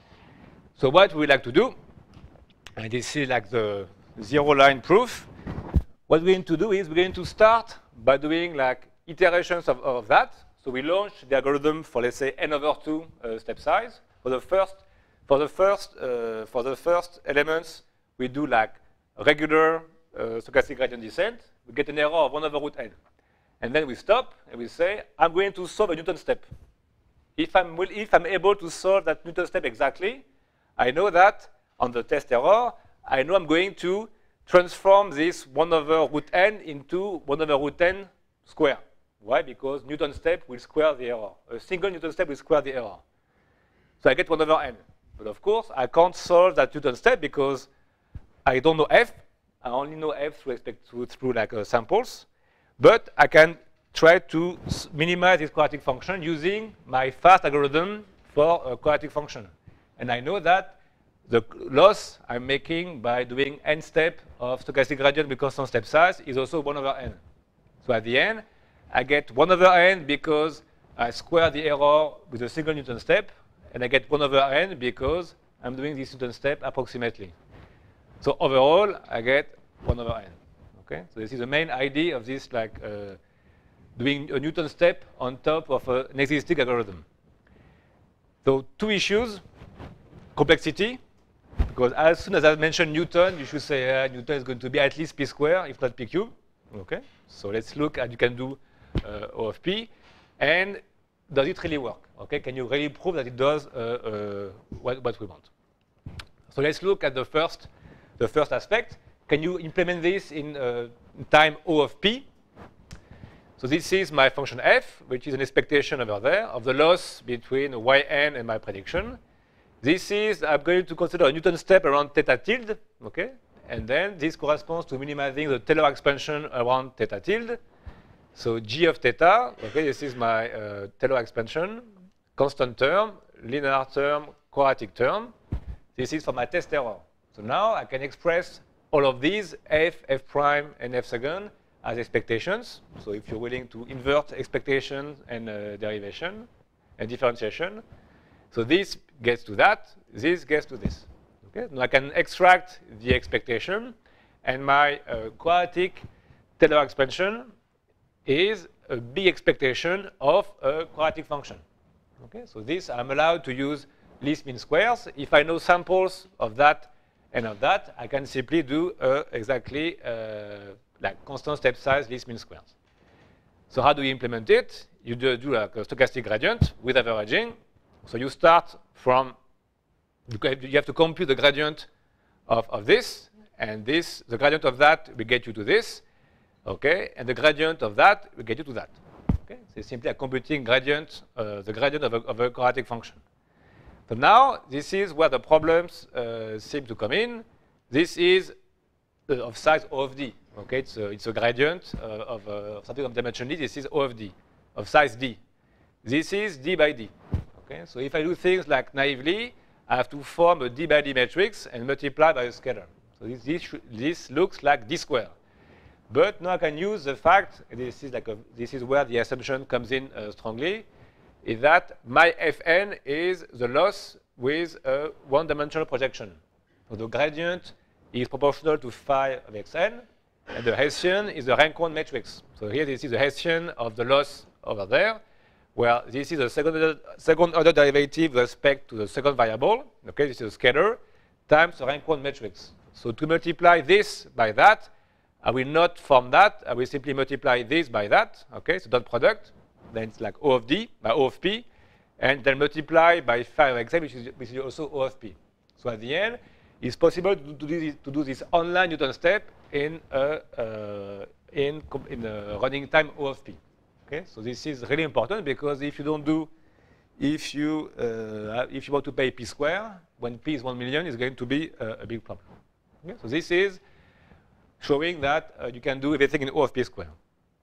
So what we like to do, and this is like the zero line proof, what we're going to do is we're going to start by doing like iterations of, of that. So we launch the algorithm for, let's say, n over two uh, step size. For the first, for the first, uh, for the first elements, we do like regular uh, stochastic gradient descent. We get an error of one over root n, and then we stop and we say, I'm going to solve a Newton step. If I'm will, if I'm able to solve that Newton step exactly, I know that on the test error, I know I'm going to transform this one over root n into one over root n square. Why? Because Newton step will square the error. A single Newton step will square the error. So I get one over n. But of course, I can't solve that Newton step because I don't know f. I only know f through, expect, through, through like uh, samples. But I can try to minimize this quadratic function using my fast algorithm for a quadratic function. And I know that the loss I'm making by doing n step of stochastic gradient with constant step size is also one over n. So at the end, I get one over n because I square the error with a single Newton step, and I get one over n because I'm doing this Newton step approximately. So overall, I get one over n. Okay, so this is the main idea of this, like uh, doing a Newton step on top of a, an existing algorithm. So two issues: complexity, because as soon as I mention Newton, you should say uh, Newton is going to be at least p squared, if not p cubed. Okay, so let's look at you can do uh, O of p, and does it really work? Okay, can you really prove that it does uh, uh, what, what we want? So let's look at the first, the first aspect. Can you implement this in uh, time O of p? So this is my function f, which is an expectation over there of the loss between yn and my prediction. This is, I'm going to consider a Newton step around theta tilde, okay? And then this corresponds to minimizing the Taylor expansion around theta tilde. So g of theta, okay, this is my uh, Taylor expansion, constant term, linear term, quadratic term. This is for my test error. So now I can express all of these, f, f prime, and f second, as expectations. So if you're willing to invert expectation and uh, derivation and differentiation. So this gets to that, this gets to this. Okay? Now I can extract the expectation, and my uh, quadratic Taylor expansion is a big expectation of a quadratic function. Okay? So this I'm allowed to use least mean squares. If I know samples of that and of that, I can simply do uh, exactly uh, like constant step size least mean squares. So how do you implement it? You do, do like a stochastic gradient with averaging. So you start from, you have to compute the gradient of, of this, and this, the gradient of that will get you to this, okay? And the gradient of that will get you to that, okay? So it's simply a computing gradient, uh, the gradient of a, of a quadratic function. So now, this is where the problems uh, seem to come in. This is uh, of size O of d, okay? It's a, it's a gradient uh, of, uh, of something of dimension d. This is O of d, of size d. This is d by d. Okay, so if I do things like naively, I have to form a d by d matrix and multiply by a scalar. So this, this, this looks like d squared. But now I can use the fact, and this is, like a, this is where the assumption comes in uh, strongly, is that my Fn is the loss with a one-dimensional projection. So the gradient is proportional to phi of xn, and the Hessian is the rank one matrix. So here this is the Hessian of the loss over there, Well, this is a second order, second order derivative with respect to the second variable. Okay, this is a scalar times the rank one matrix. So to multiply this by that, I will not form that. I will simply multiply this by that. Okay, so dot product. Then it's like O of D by O of P, and then multiply by phi of xi, which is, which is also O of P. So at the end, it's possible to do this, to do this online Newton step in a, uh, in, in a running time O of P. Okay, so this is really important because if you don't do, if you uh, if you want to pay P square when P is one million, it's going to be uh, a big problem. Okay, so this is showing that uh, you can do everything in O of P square.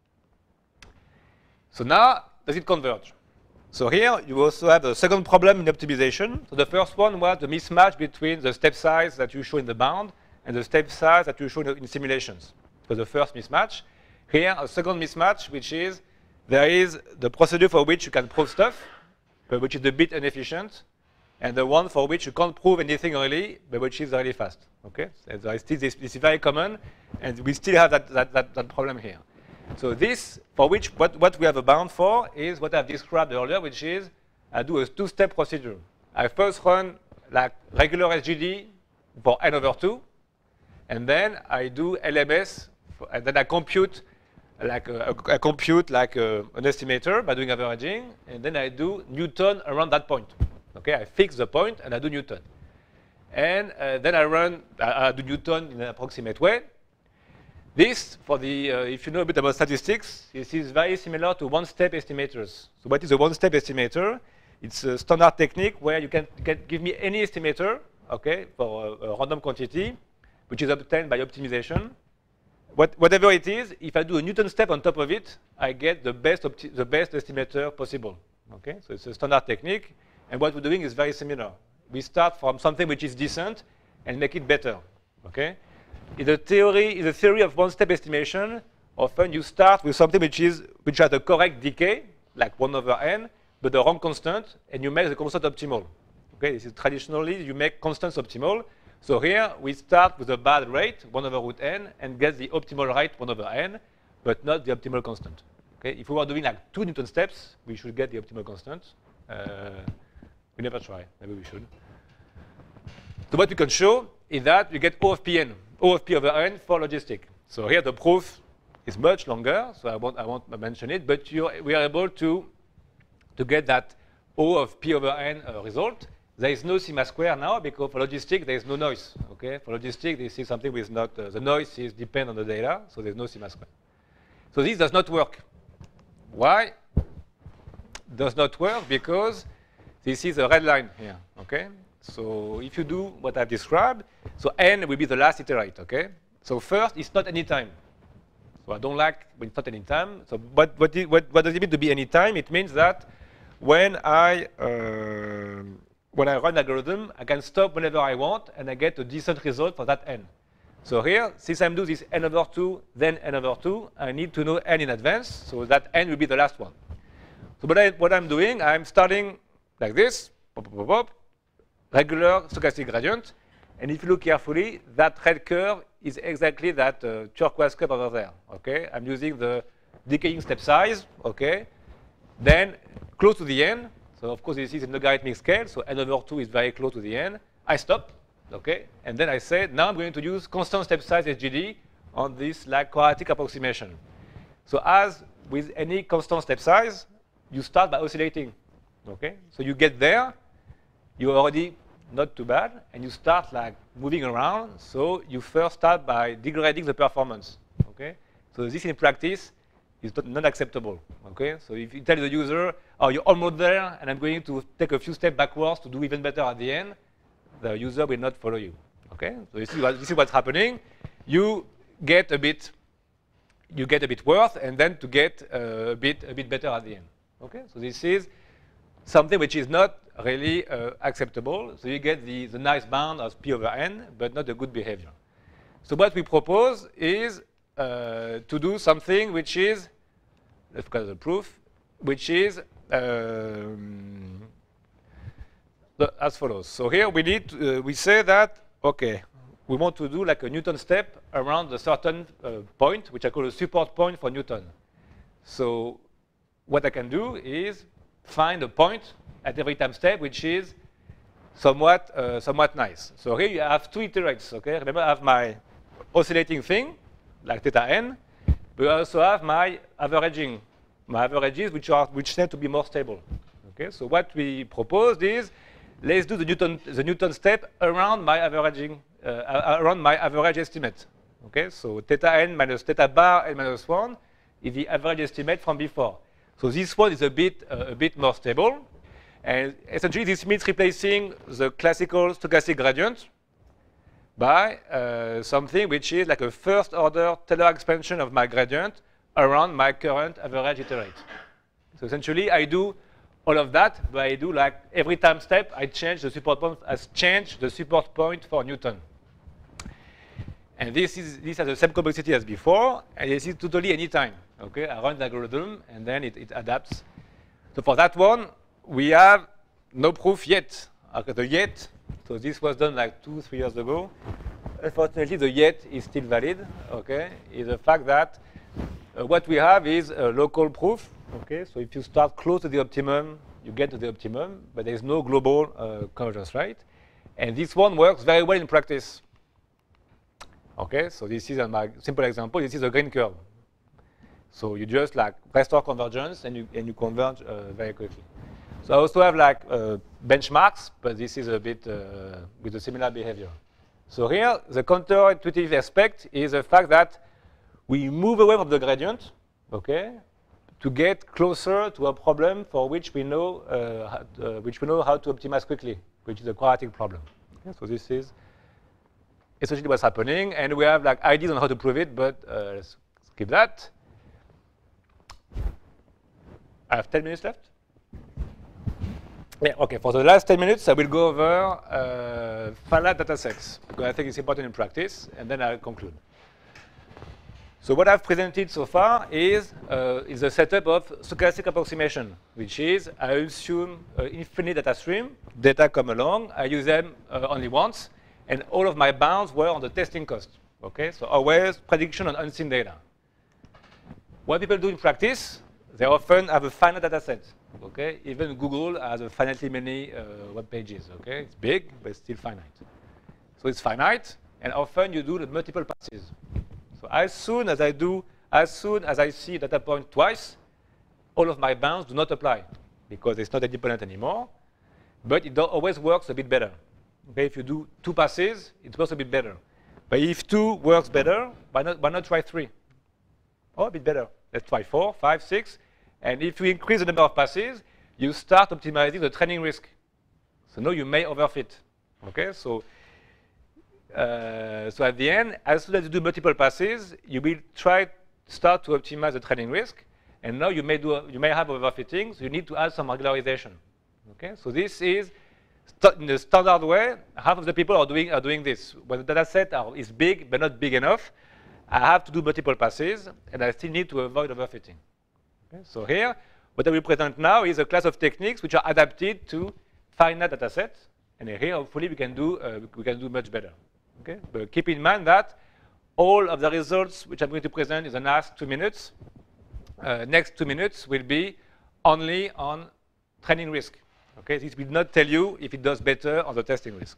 So now, does it converge? So here, you also have a second problem in optimization. So the first one was the mismatch between the step size that you show in the bound and the step size that you show in simulations. So the first mismatch. Here, a second mismatch, which is there is the procedure for which you can prove stuff, but which is a bit inefficient, and the one for which you can't prove anything really, but which is really fast. Okay, so still, this, this is very common, and we still have that, that, that, that problem here. So this, for which what, what we have a bound for, is what I've described earlier, which is I do a two-step procedure. I first run like regular S G D for n over two, and then I do L M S, for, and then I compute like a, a, I compute like a, an estimator by doing averaging, and then I do Newton around that point. Okay, I fix the point and I do Newton, and uh, then I run I, I do Newton in an approximate way. This, for the, uh, if you know a bit about statistics, this is very similar to one-step estimators. So what is a one-step estimator? It's a standard technique where you can, can give me any estimator, okay, for a, a random quantity, which is obtained by optimization. What, whatever it is, if I do a Newton step on top of it, I get the best, the best estimator possible. Okay, so it's a standard technique, and what we're doing is very similar. We start from something which is decent and make it better. Okay. In the theory, in the theory of one-step estimation, often you start with something which is which has a correct decay, like one over n, but the wrong constant, and you make the constant optimal. Okay, this is traditionally you make constants optimal. So here we start with a bad rate, one over root n, and get the optimal rate, one over n, but not the optimal constant. Okay, if we were doing like two Newton steps, we should get the optimal constant. Uh, we never try. Maybe we should. So what we can show is that you get O of Pn. O of P over n for logistic. So here the proof is much longer, so I won't, I won't mention it, but you're, we are able to, to get that O of P over n uh, result. There is no sigma square now because for logistic there is no noise. Okay, for logistic this is something with not, uh, the noise is depend on the data, so there's no sigma square. So this does not work. Why? Does not work because this is a red line here. Okay. So if you do what I've described, so n will be the last iterate, okay? So first, it's not any time. So I don't like when it's not any time. So what, what, what, what does it mean to be any time? It means that when I, uh, when I run algorithm, I can stop whenever I want, and I get a decent result for that n. So here, since I'm doing this n over two, then n over two, I need to know n in advance, so that n will be the last one. So what, I, what I'm doing, I'm starting like this, pop, pop, pop, pop, regular stochastic gradient, and if you look carefully, that red curve is exactly that uh, turquoise curve over there. Okay, I'm using the decaying step size. Okay, then close to the end. So of course this is a logarithmic scale, so n over two is very close to the end. I stop. Okay, and then I say now I'm going to use constant step size S G D on this like quadratic approximation. So as with any constant step size, you start by oscillating. Okay, so you get there. You're already not too bad, and you start like moving around. So you first start by degrading the performance. Okay, so this in practice is not, not acceptable. Okay, so if you tell the user, "Oh, you're almost there, and I'm going to take a few steps backwards to do even better at the end," the user will not follow you. Okay, so this is, what, this is what's happening. You get a bit, you get a bit worse, and then to get uh, a bit a bit better at the end. Okay, so this is something which is not really uh, acceptable. So you get the, the nice bound as P over n, but not a good behavior. So what we propose is uh, to do something which is, let's look at the proof, which is um, the, as follows. So here we need, to, uh, we say that, okay, we want to do like a Newton step around a certain uh, point, which I call a support point for Newton. So what I can do is, find a point at every time step which is somewhat uh, somewhat nice. So here you have two iterates. Okay, remember I have my oscillating thing like theta n, but I also have my averaging, my averages which are which tend to be more stable. Okay, so what we proposed is let's do the Newton the Newton step around my averaging uh, around my average estimate. Okay, so theta n minus theta bar n minus one is the average estimate from before. So this one is a bit uh, a bit more stable, and essentially this means replacing the classical stochastic gradient by uh, something which is like a first order Taylor expansion of my gradient around my current average iterate. So essentially I do all of that, but I do like every time step I change the support point as change the support point for Newton. And this is this has the same complexity as before, and this is totally any time. Okay, I run the algorithm and then it, it adapts. So for that one, we have no proof yet. Okay, the yet, so this was done like two, three years ago. Unfortunately, the yet is still valid. Okay, is the fact that uh, what we have is a local proof. Okay, so if you start close to the optimum, you get to the optimum, but there is no global uh, convergence rate. And this one works very well in practice. Okay, so this is a my simple example. This is a green curve. So you just like restore convergence and you and you converge uh, very quickly. So I also have like uh, benchmarks, but this is a bit uh, with a similar behavior. So here the counterintuitive aspect is the fact that we move away from the gradient, okay, to get closer to a problem for which we know uh, how to, uh, which we know how to optimize quickly, which is a quadratic problem. Okay, so this is essentially what's happening, and we have like ideas on how to prove it, but uh, let's skip that. I have ten minutes left. Yeah, okay, for the last ten minutes, I will go over uh, finite data sets, because I think it's important in practice, and then I'll conclude. So what I've presented so far is, uh, is a setup of stochastic approximation, which is I assume uh, infinite data stream, data come along, I use them uh, only once, and all of my bounds were on the testing cost. Okay, so always prediction on unseen data. What people do in practice, they often have a finite data set. Okay, even Google has a finitely many uh, web pages. Okay, it's big, but it's still finite. So it's finite, and often you do the multiple passes. So as soon as I do, as soon as I see data point twice, all of my bounds do not apply because it's not independent anymore. But it always works a bit better. Okay, if you do two passes, it works a bit better. But if two works better, why not, why not try three? Oh, a bit better. Let's try four, five, six. And if you increase the number of passes, you start optimizing the training risk. So now you may overfit. Okay, so uh, so at the end, as soon as you do multiple passes, you will try to start to optimize the training risk. And now you may do a, you may have overfitting, so you need to add some regularization. Okay, so this is in the standard way. Half of the people are doing are doing this. When the data set are, is big but not big enough, I have to do multiple passes, and I still need to avoid overfitting. Okay, so here, what I will present now is a class of techniques which are adapted to finite data sets, and here hopefully we can do uh, we can do much better. Okay, but keep in mind that all of the results which I'm going to present in the last two minutes, uh, next two minutes will be only on training risk. Okay, this will not tell you if it does better on the testing risk.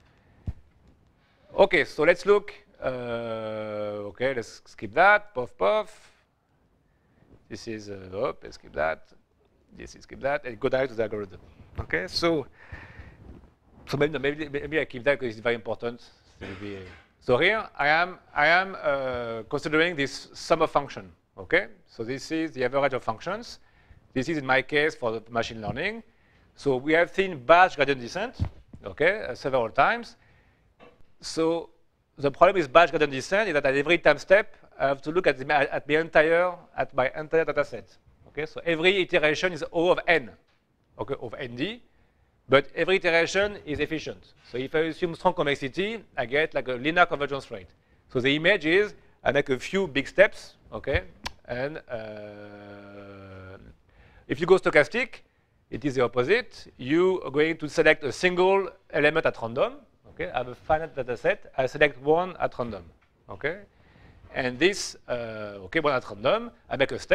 Okay, so let's look. Uh, okay, let's skip that. Puff, puff. This is, uh, oh, let's skip that. This is skip that, and go direct to the algorithm. Okay, so, so maybe, maybe, maybe I keep that because it's very important. So here I am, I am uh, considering this sum of function. Okay, so this is the average of functions. This is in my case for the machine learning. So we have seen Bach gradient descent, okay, uh, several times. So the problem with Bach gradient descent is that at every time step, I have to look at the, at the entire at my entire data set. Okay, so every iteration is O of n, okay, of nd, but every iteration is efficient. So if I assume strong convexity, I get like a linear convergence rate. So the image is I make a few big steps, okay, and uh, if you go stochastic, it is the opposite. You are going to select a single element at random. Okay, I have a finite data set. I select one at random. Okay, and this, uh, okay, one at random. I make a step.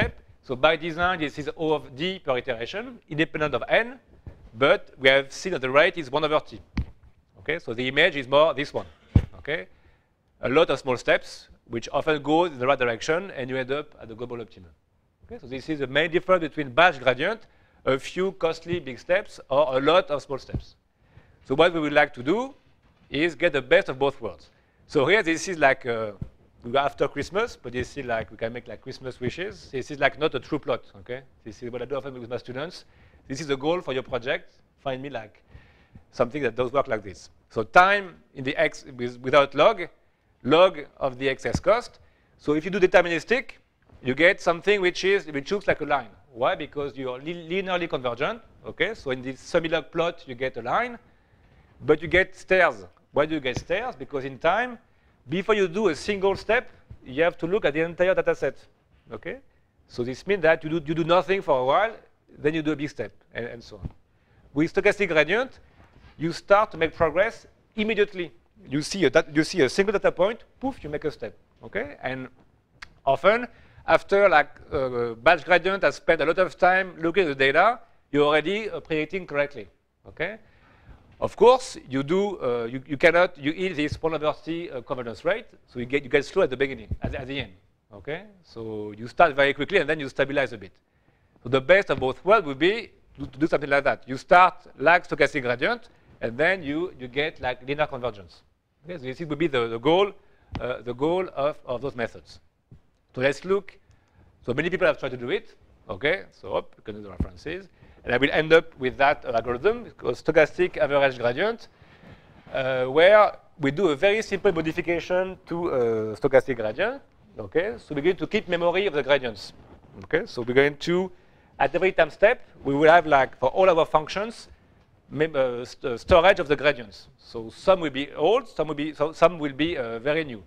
So by design, this is O of D per iteration, independent of n, but we have seen that the rate is one over t. Okay, so the image is more this one. Okay, a lot of small steps, which often go in the right direction, and you end up at the global optimum. Okay, so this is the main difference between Bach gradient, a few costly big steps, or a lot of small steps. So what we would like to do is get the best of both worlds. So here, this is like uh, we go after Christmas, but this is like we can make like Christmas wishes. This is like not a true plot. Okay, this is what I do often with my students. This is the goal for your project. Find me like something that does work like this. So time in the x with, without log, log of the excess cost. So if you do deterministic, you get something which is which looks like a line. Why? Because you are li linearly convergent. Okay, so in this semi-log plot, you get a line, but you get stairs. Why do you get stairs? Because in time, before you do a single step, you have to look at the entire data set. Okay, so this means that you do you do nothing for a while, then you do a big step, and, and so on. With stochastic gradient, you start to make progress immediately. You see a you see a single data point, poof, you make a step. Okay, and often after like uh, Bach gradient has spent a lot of time looking at the data, you're already uh, predicting correctly. Okay, of course you do uh, you, you cannot you hit this one over t uh, convergence rate, so you get you get slow at the beginning at, at the end. Okay, so you start very quickly and then you stabilize a bit. So the best of both worlds would be to, to do something like that. You start like stochastic gradient, and then you, you get like linear convergence. Okay, so this would be the, the goal, uh, the goal of, of those methods. So let's look. So many people have tried to do it. Okay, so up, you can do the references. And I will end up with that uh, algorithm called stochastic average gradient, uh, where we do a very simple modification to uh, stochastic gradient. Okay, so we're going to keep memory of the gradients. Okay, so we're going to, at every time step, we will have like for all our functions, uh, st storage of the gradients. So some will be old, some will be so some will be uh, very new.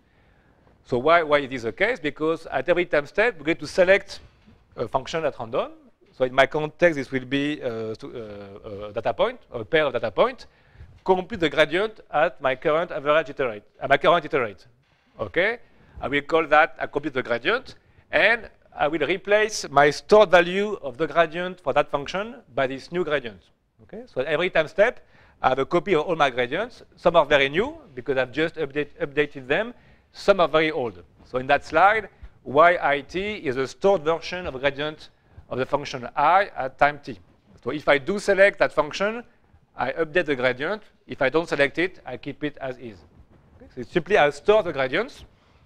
So why why it is the case? Because at every time step, we're going to select a function at random. So in my context, this will be uh, to, uh, a data point, a pair of data points, compute the gradient at my current average iterate, at my current iterate. Okay, I will call that I compute the gradient, and I will replace my stored value of the gradient for that function by this new gradient. Okay, so at every time step, I have a copy of all my gradients. Some are very new because I've just update, updated them. Some are very old. So in that slide, y I t is a stored version of a gradient of the function I at time t. So if I do select that function, I update the gradient. If I don't select it, I keep it as is. Okay, so it's simply I store the gradients.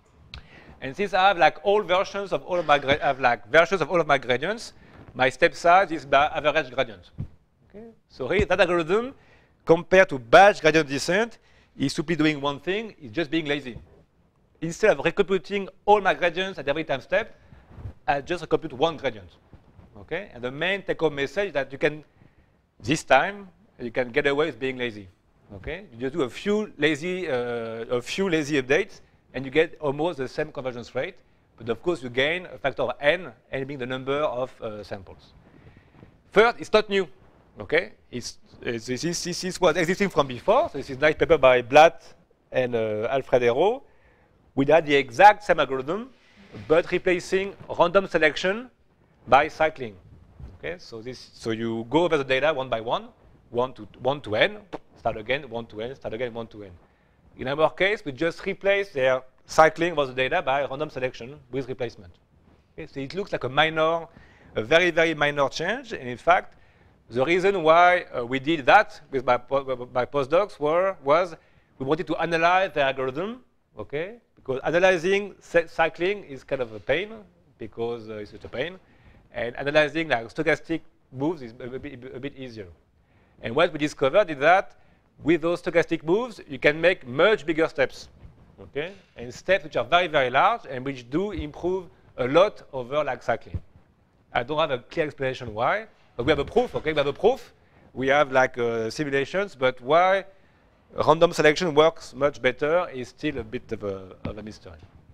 And since I have like all versions of all of my I have like versions of all of my gradients, my step size is by average gradient. Okay? So here that algorithm, compared to Bach gradient descent, is simply doing one thing, it's just being lazy. Instead of recomputing all my gradients at every time step, I just recompute one gradient. Okay? And the main take-home message is that you can, this time, you can get away with being lazy. Okay? You just do a few lazy, uh, a few lazy updates, and you get almost the same convergence rate. But of course, you gain a factor of n, n being the number of uh, samples. First, it's not new. Okay? It's, it's, this, is, this is was existing from before. So this is a nice paper by Blatt and uh, Alfred Hérault. We had the exact same algorithm, but replacing random selection by cycling. Okay? So, this, so you go over the data one by one, one to, one to n, start again, one to n, start again, one to n. In our case, we just replace their cycling of the data by random selection with replacement. Okay, so it looks like a minor, a very, very minor change. And in fact, the reason why uh, we did that with my, my postdocs were, was we wanted to analyze the algorithm, okay? Because analyzing cycling is kind of a pain, because uh, it's just a pain. And analyzing like stochastic moves is a bit, a bit easier. And what we discovered is that with those stochastic moves, you can make much bigger steps, okay? And steps which are very, very large and which do improve a lot over like cycling. I don't have a clear explanation why, but we have a proof, okay? We have a proof. We have like uh, simulations, but why random selection works much better is still a bit of a, of a mystery.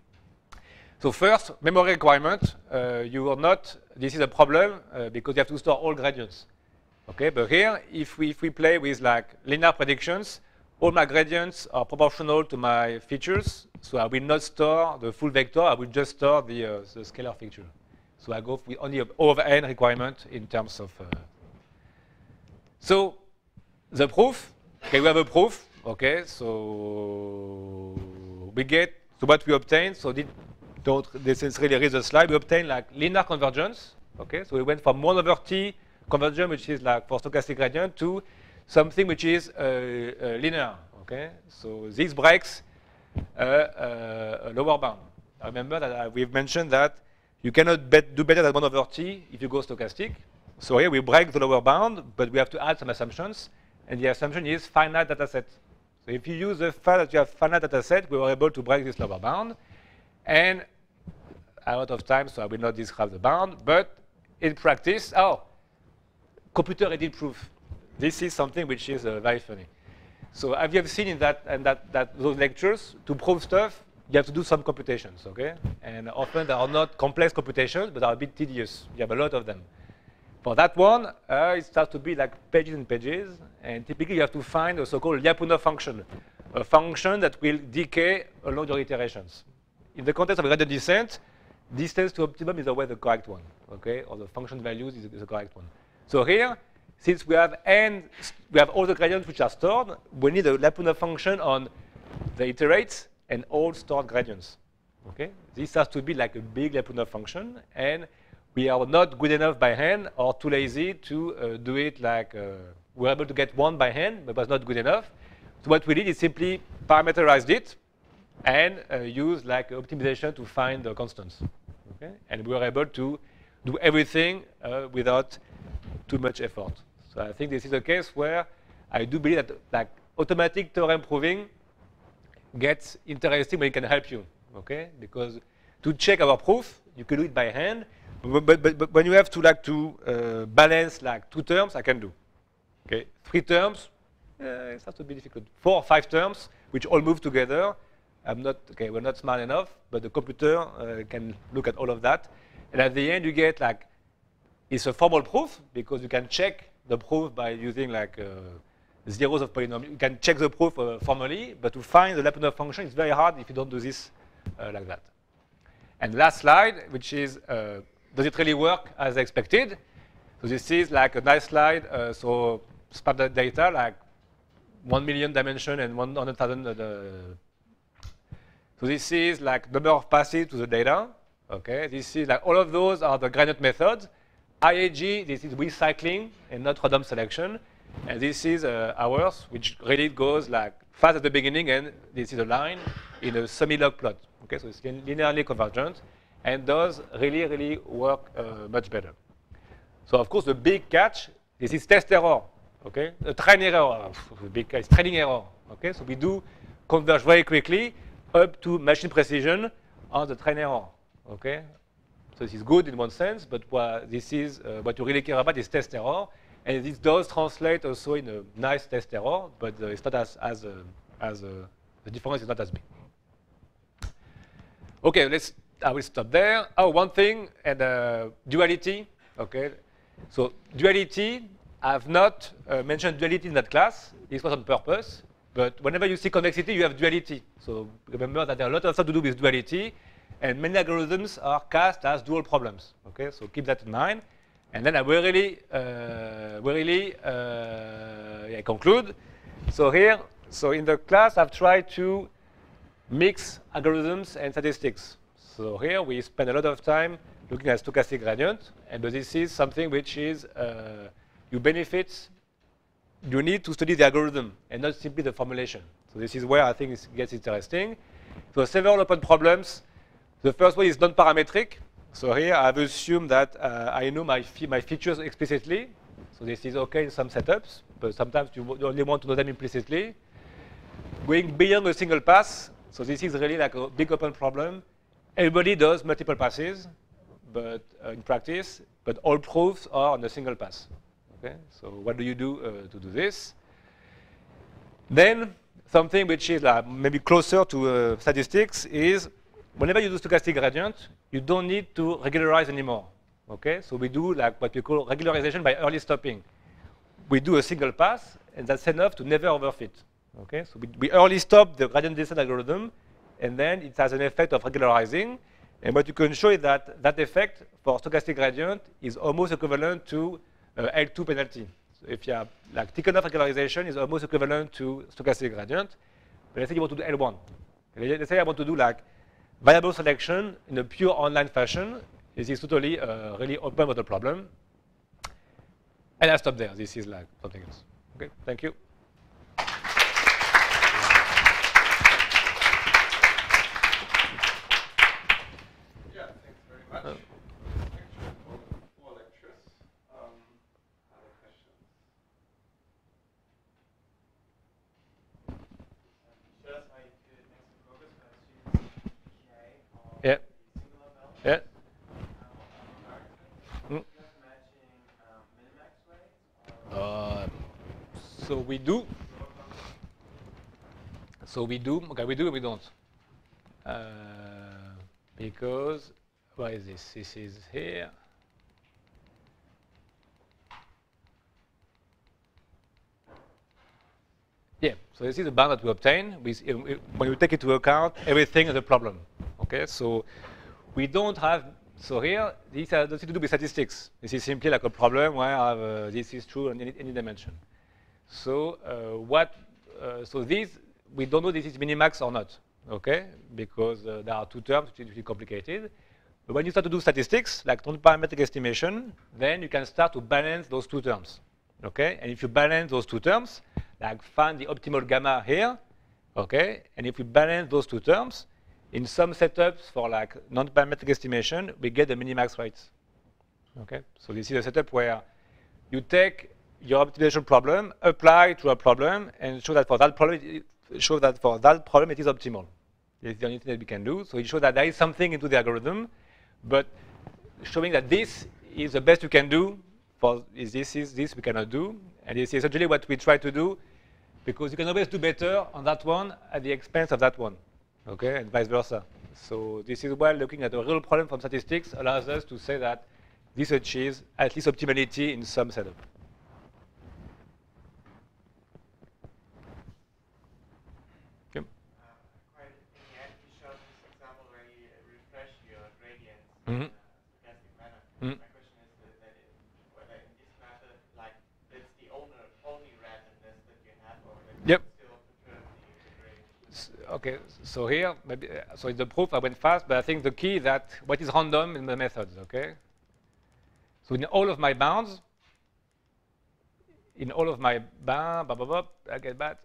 So first, memory requirement. Uh, you are not, this is a problem uh, because you have to store all gradients. Okay, but here, if we, if we play with like linear predictions, all my gradients are proportional to my features, so I will not store the full vector, I will just store the, uh, the scalar feature. So I go with only a O of n requirement in terms of. Uh, so the proof. Okay, we have a proof. Okay, so we get so what we obtain. So did, don't necessarily read the slide. We obtain like linear convergence. Okay, so we went from one over t convergence, which is like for stochastic gradient, to something which is uh, uh, linear. Okay, so this breaks uh, uh, a lower bound. Remember that uh, we've mentioned that you cannot bet, do better than one over t if you go stochastic. So here we break the lower bound, but we have to add some assumptions, and the assumption is finite data set. So if you use the fact that you have finite data set, we were able to break this lower bound. And I'm out of time, so I will not describe the bound, but in practice, oh, computer-ready proof. This is something which is uh, very funny. So as you have seen in that and that, that those lectures, to prove stuff, you have to do some computations, okay? And often they are not complex computations, but are a bit tedious. You have a lot of them. For that one, uh, it starts to be like pages and pages, and typically you have to find a so-called Lyapunov function, a function that will decay along your iterations. In the context of a gradient descent, distance to optimum is always the correct one, okay? Or the function values is, is the correct one. So here, since we have n, we have all the gradients which are stored, we need a Lyapunov function on the iterates and all stored gradients. Okay, this has to be like a big Lyapunov function, and we are not good enough by hand or too lazy to uh, do it like uh, we're able to get one by hand, but was not good enough. So what we did is simply parameterized it and uh, use like optimization to find the constants. Okay, and we were able to do everything uh, without too much effort. So I think this is a case where I do believe that like automatic theorem proving gets interesting when it can help you, okay? Because to check our proof, you can do it by hand, but, but, but, but when you have to like to uh, balance like two terms, I can do. Okay, three terms, uh, it starts to be difficult. Four or five terms, which all move together. I'm not okay. We're not smart enough, but the computer uh, can look at all of that, and at the end you get like it's a formal proof because you can check the proof by using like. Uh, zeros of polynomial. You can check the proof uh, formally, but to find the Lyapunov function is very hard if you don't do this uh, like that. And last slide, which is, uh, does it really work as expected? So this is like a nice slide. Uh, so sparse data, like one million dimension and one hundred thousand. Uh, so this is like number of passes to the data. Okay, this is like all of those are the gradient methods. I A G, this is recycling and not random selection. And this is uh, ours, which really goes like fast at the beginning, and this is a line in a semi-log plot. Okay, so it's linearly convergent, and does really, really work uh, much better. So of course, the big catch, this is test error. Okay, a training error, the big catch, training error. Okay, so we do converge very quickly up to machine precision on the training error. Okay, so this is good in one sense, but what this is uh, what you really care about is test error. And this does translate also in a nice test error, but uh, it's not as, as, uh, as uh, the difference is not as big. Okay, let's, I will stop there. Oh, one thing, and uh, duality, okay. So duality, I've not uh, mentioned duality in that class. This was on purpose, but whenever you see convexity, you have duality. So remember that there are a lot of stuff to do with duality, and many algorithms are cast as dual problems, okay. So keep that in mind. And then I will really, uh, will really uh, yeah, conclude. So here, so in the class, I've tried to mix algorithms and statistics. So here we spend a lot of time looking at stochastic gradient, and this is something which is uh, you benefit. You need to study the algorithm and not simply the formulation. So this is where I think it gets interesting. So several open problems. The first one is non-parametric. So here I've assumed that uh, I know my, my features explicitly. So this is okay in some setups, but sometimes you only want to know them implicitly. Going beyond a single pass, so this is really like a big open problem. Everybody does multiple passes, but uh, in practice, but all proofs are on a single pass. Okay, so what do you do uh, to do this? Then something which is uh, maybe closer to uh, statistics is whenever you do stochastic gradient, you don't need to regularize anymore. Okay, so we do like what we call regularization by early stopping. We do a single pass, and that's enough to never overfit. Okay, so we, we early stop the gradient descent algorithm, and then it has an effect of regularizing, And what you can show is that that effect for stochastic gradient is almost equivalent to uh, L two penalty. So if you have like Tikhonov regularization is almost equivalent to stochastic gradient. But let's say you want to do L one. Let's say I want to do like variable selection in a pure online fashion. This is totally uh, really open with the problem. And I stop there. This is like something else. Okay, thank you. Yeah, thanks very much. Uh, Actually, for four lectures. Um, other questions? Show us how you could make some progress by assuming K of Yeah. the singular values. Yeah. Um, Mm. just matching um, minimax rates. Uh, so we do. So we do. Okay, we do. We don't. Uh, because where is this? This is here. Yeah. So this is the bound that we obtain. With, uh, when you take into account everything as a problem. Okay. So we don't have. So here, this has nothing to do with statistics. This is simply like a problem where I have, uh, this is true in any, any dimension. So uh, what? Uh, so these we don't know this is minimax or not. Okay, because uh, there are two terms which is really complicated. But when you start to do statistics, like non-parametric estimation, then you can start to balance those two terms. Okay, and if you balance those two terms, like find the optimal gamma here. Okay, and if we balance those two terms, in some setups for like non-parametric estimation, we get the minimax rates. Okay, so this is a setup where you take your optimization problem, apply to a problem, and show that for that problem, it, show that for that problem it is optimal. It's the only thing that we can do. So it shows that there is something into the algorithm, but showing that this is the best you can do for is this is this we cannot do, and this is essentially what we try to do, because you can always do better on that one at the expense of that one. Okay, and vice versa. So this is why looking at a real problem from statistics allows us to say that this achieves at least optimality in some setup. Okay. Uh, quite in the end, you showed this example where you refresh your gradients Mm-hmm. in a stochastic manner. Mm-hmm. My question is that, that it, whether in this method, like, it's the owner, only randomness that you have, or that you Yep. still perturb the, the gradient. S- Okay, so here, maybe, uh, so in the proof I went fast, but I think the key is that what is random in the methods, okay? So in all of my bounds, in all of my bound, blah, blah, blah, I get that.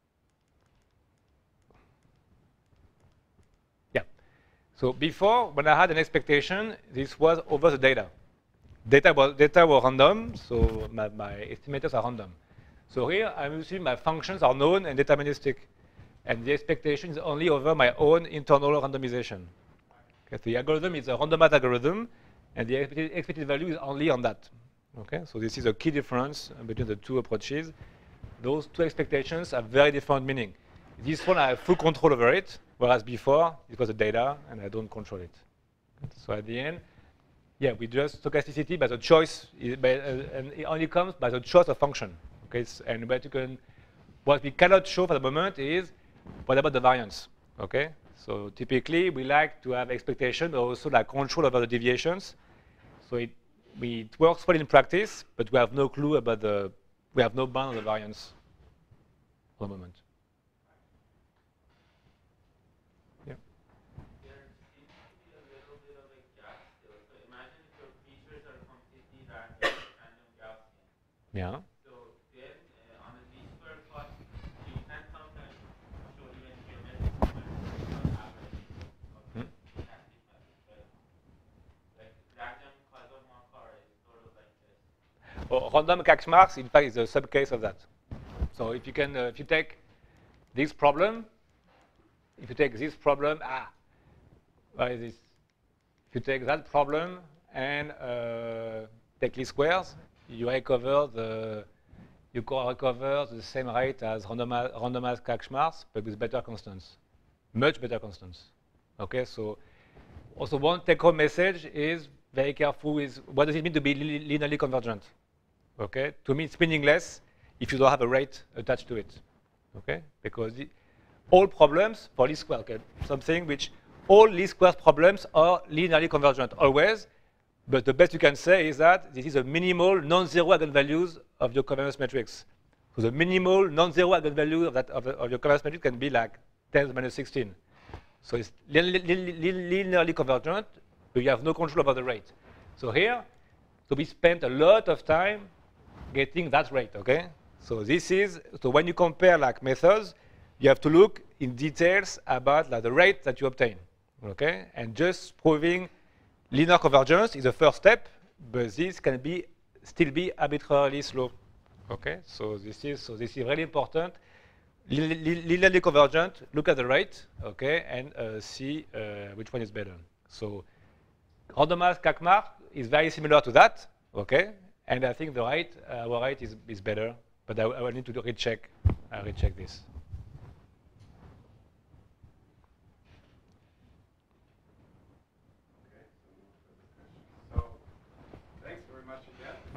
Yeah. So before, when I had an expectation, this was over the data. Data was data were random, so my, my estimators are random. So here, I'm assuming my functions are known and deterministic. And the expectation is only over my own internal randomization. Okay, so the algorithm is a randomized algorithm, and the expected, expected value is only on that. Okay, so this is a key difference between the two approaches. Those two expectations have very different meaning. This one I have full control over it, whereas before it was the data, and I don't control it. So at the end, yeah, we just stochasticity by the choice, by, uh, and it only comes by the choice of function. Okay, so, and what you can, what we cannot show for the moment is what about the variance? Okay, so typically we like to have expectation, but also like control over the deviations. So it, we, it works well in practice, but we have no clue about the, we have no bound on the variance for the moment. Yeah. There seems to be a little bit of a gap still. So imagine if your features are completely random, random Gaussian. Yeah. So then uh, on the least square plot, you can sometimes show even geometric sequences of average of Hmm. stochastic method, but like random Quasar-Markov is sort of like this. Oh, random Kaczmarks, in fact, is a subcase of that. So if you can, uh, if you take this problem, if you take this problem, ah, where is this? If you take that problem and uh, take least squares, you recover the, you can recover the same rate as randomized, randomized Kaczmarks, but with better constants, much better constants. Okay, so also one take-home message is very careful with what does it mean to be li linearly convergent. Okay, to me it's meaningless if you don't have a rate attached to it. Okay, because the, all problems for least square, okay, something which all least squares problems are linearly convergent always, but the best you can say is that this is a minimal non-zero eigenvalues of your convergence matrix. So the minimal non-zero eigenvalue of that of, of your convergence matrix can be like ten to the minus sixteen. So it's li li li linearly convergent, but you have no control over the rate. So here, so we spent a lot of time getting that rate, okay? So this is, so when you compare like methods, you have to look in details about like, the rate that you obtain, okay? And just proving linear convergence is the first step, but this can be still be arbitrarily slow, okay? So this is, so this is really important. Linearly convergent, look at the rate, okay, and uh, see uh, which one is better. So randomized C A C M A R is very similar to that, okay, and I think the rate, uh, our rate is, is better, but I, I will need to do recheck, I'll recheck this. Okay, so no further questions. So thanks very much again.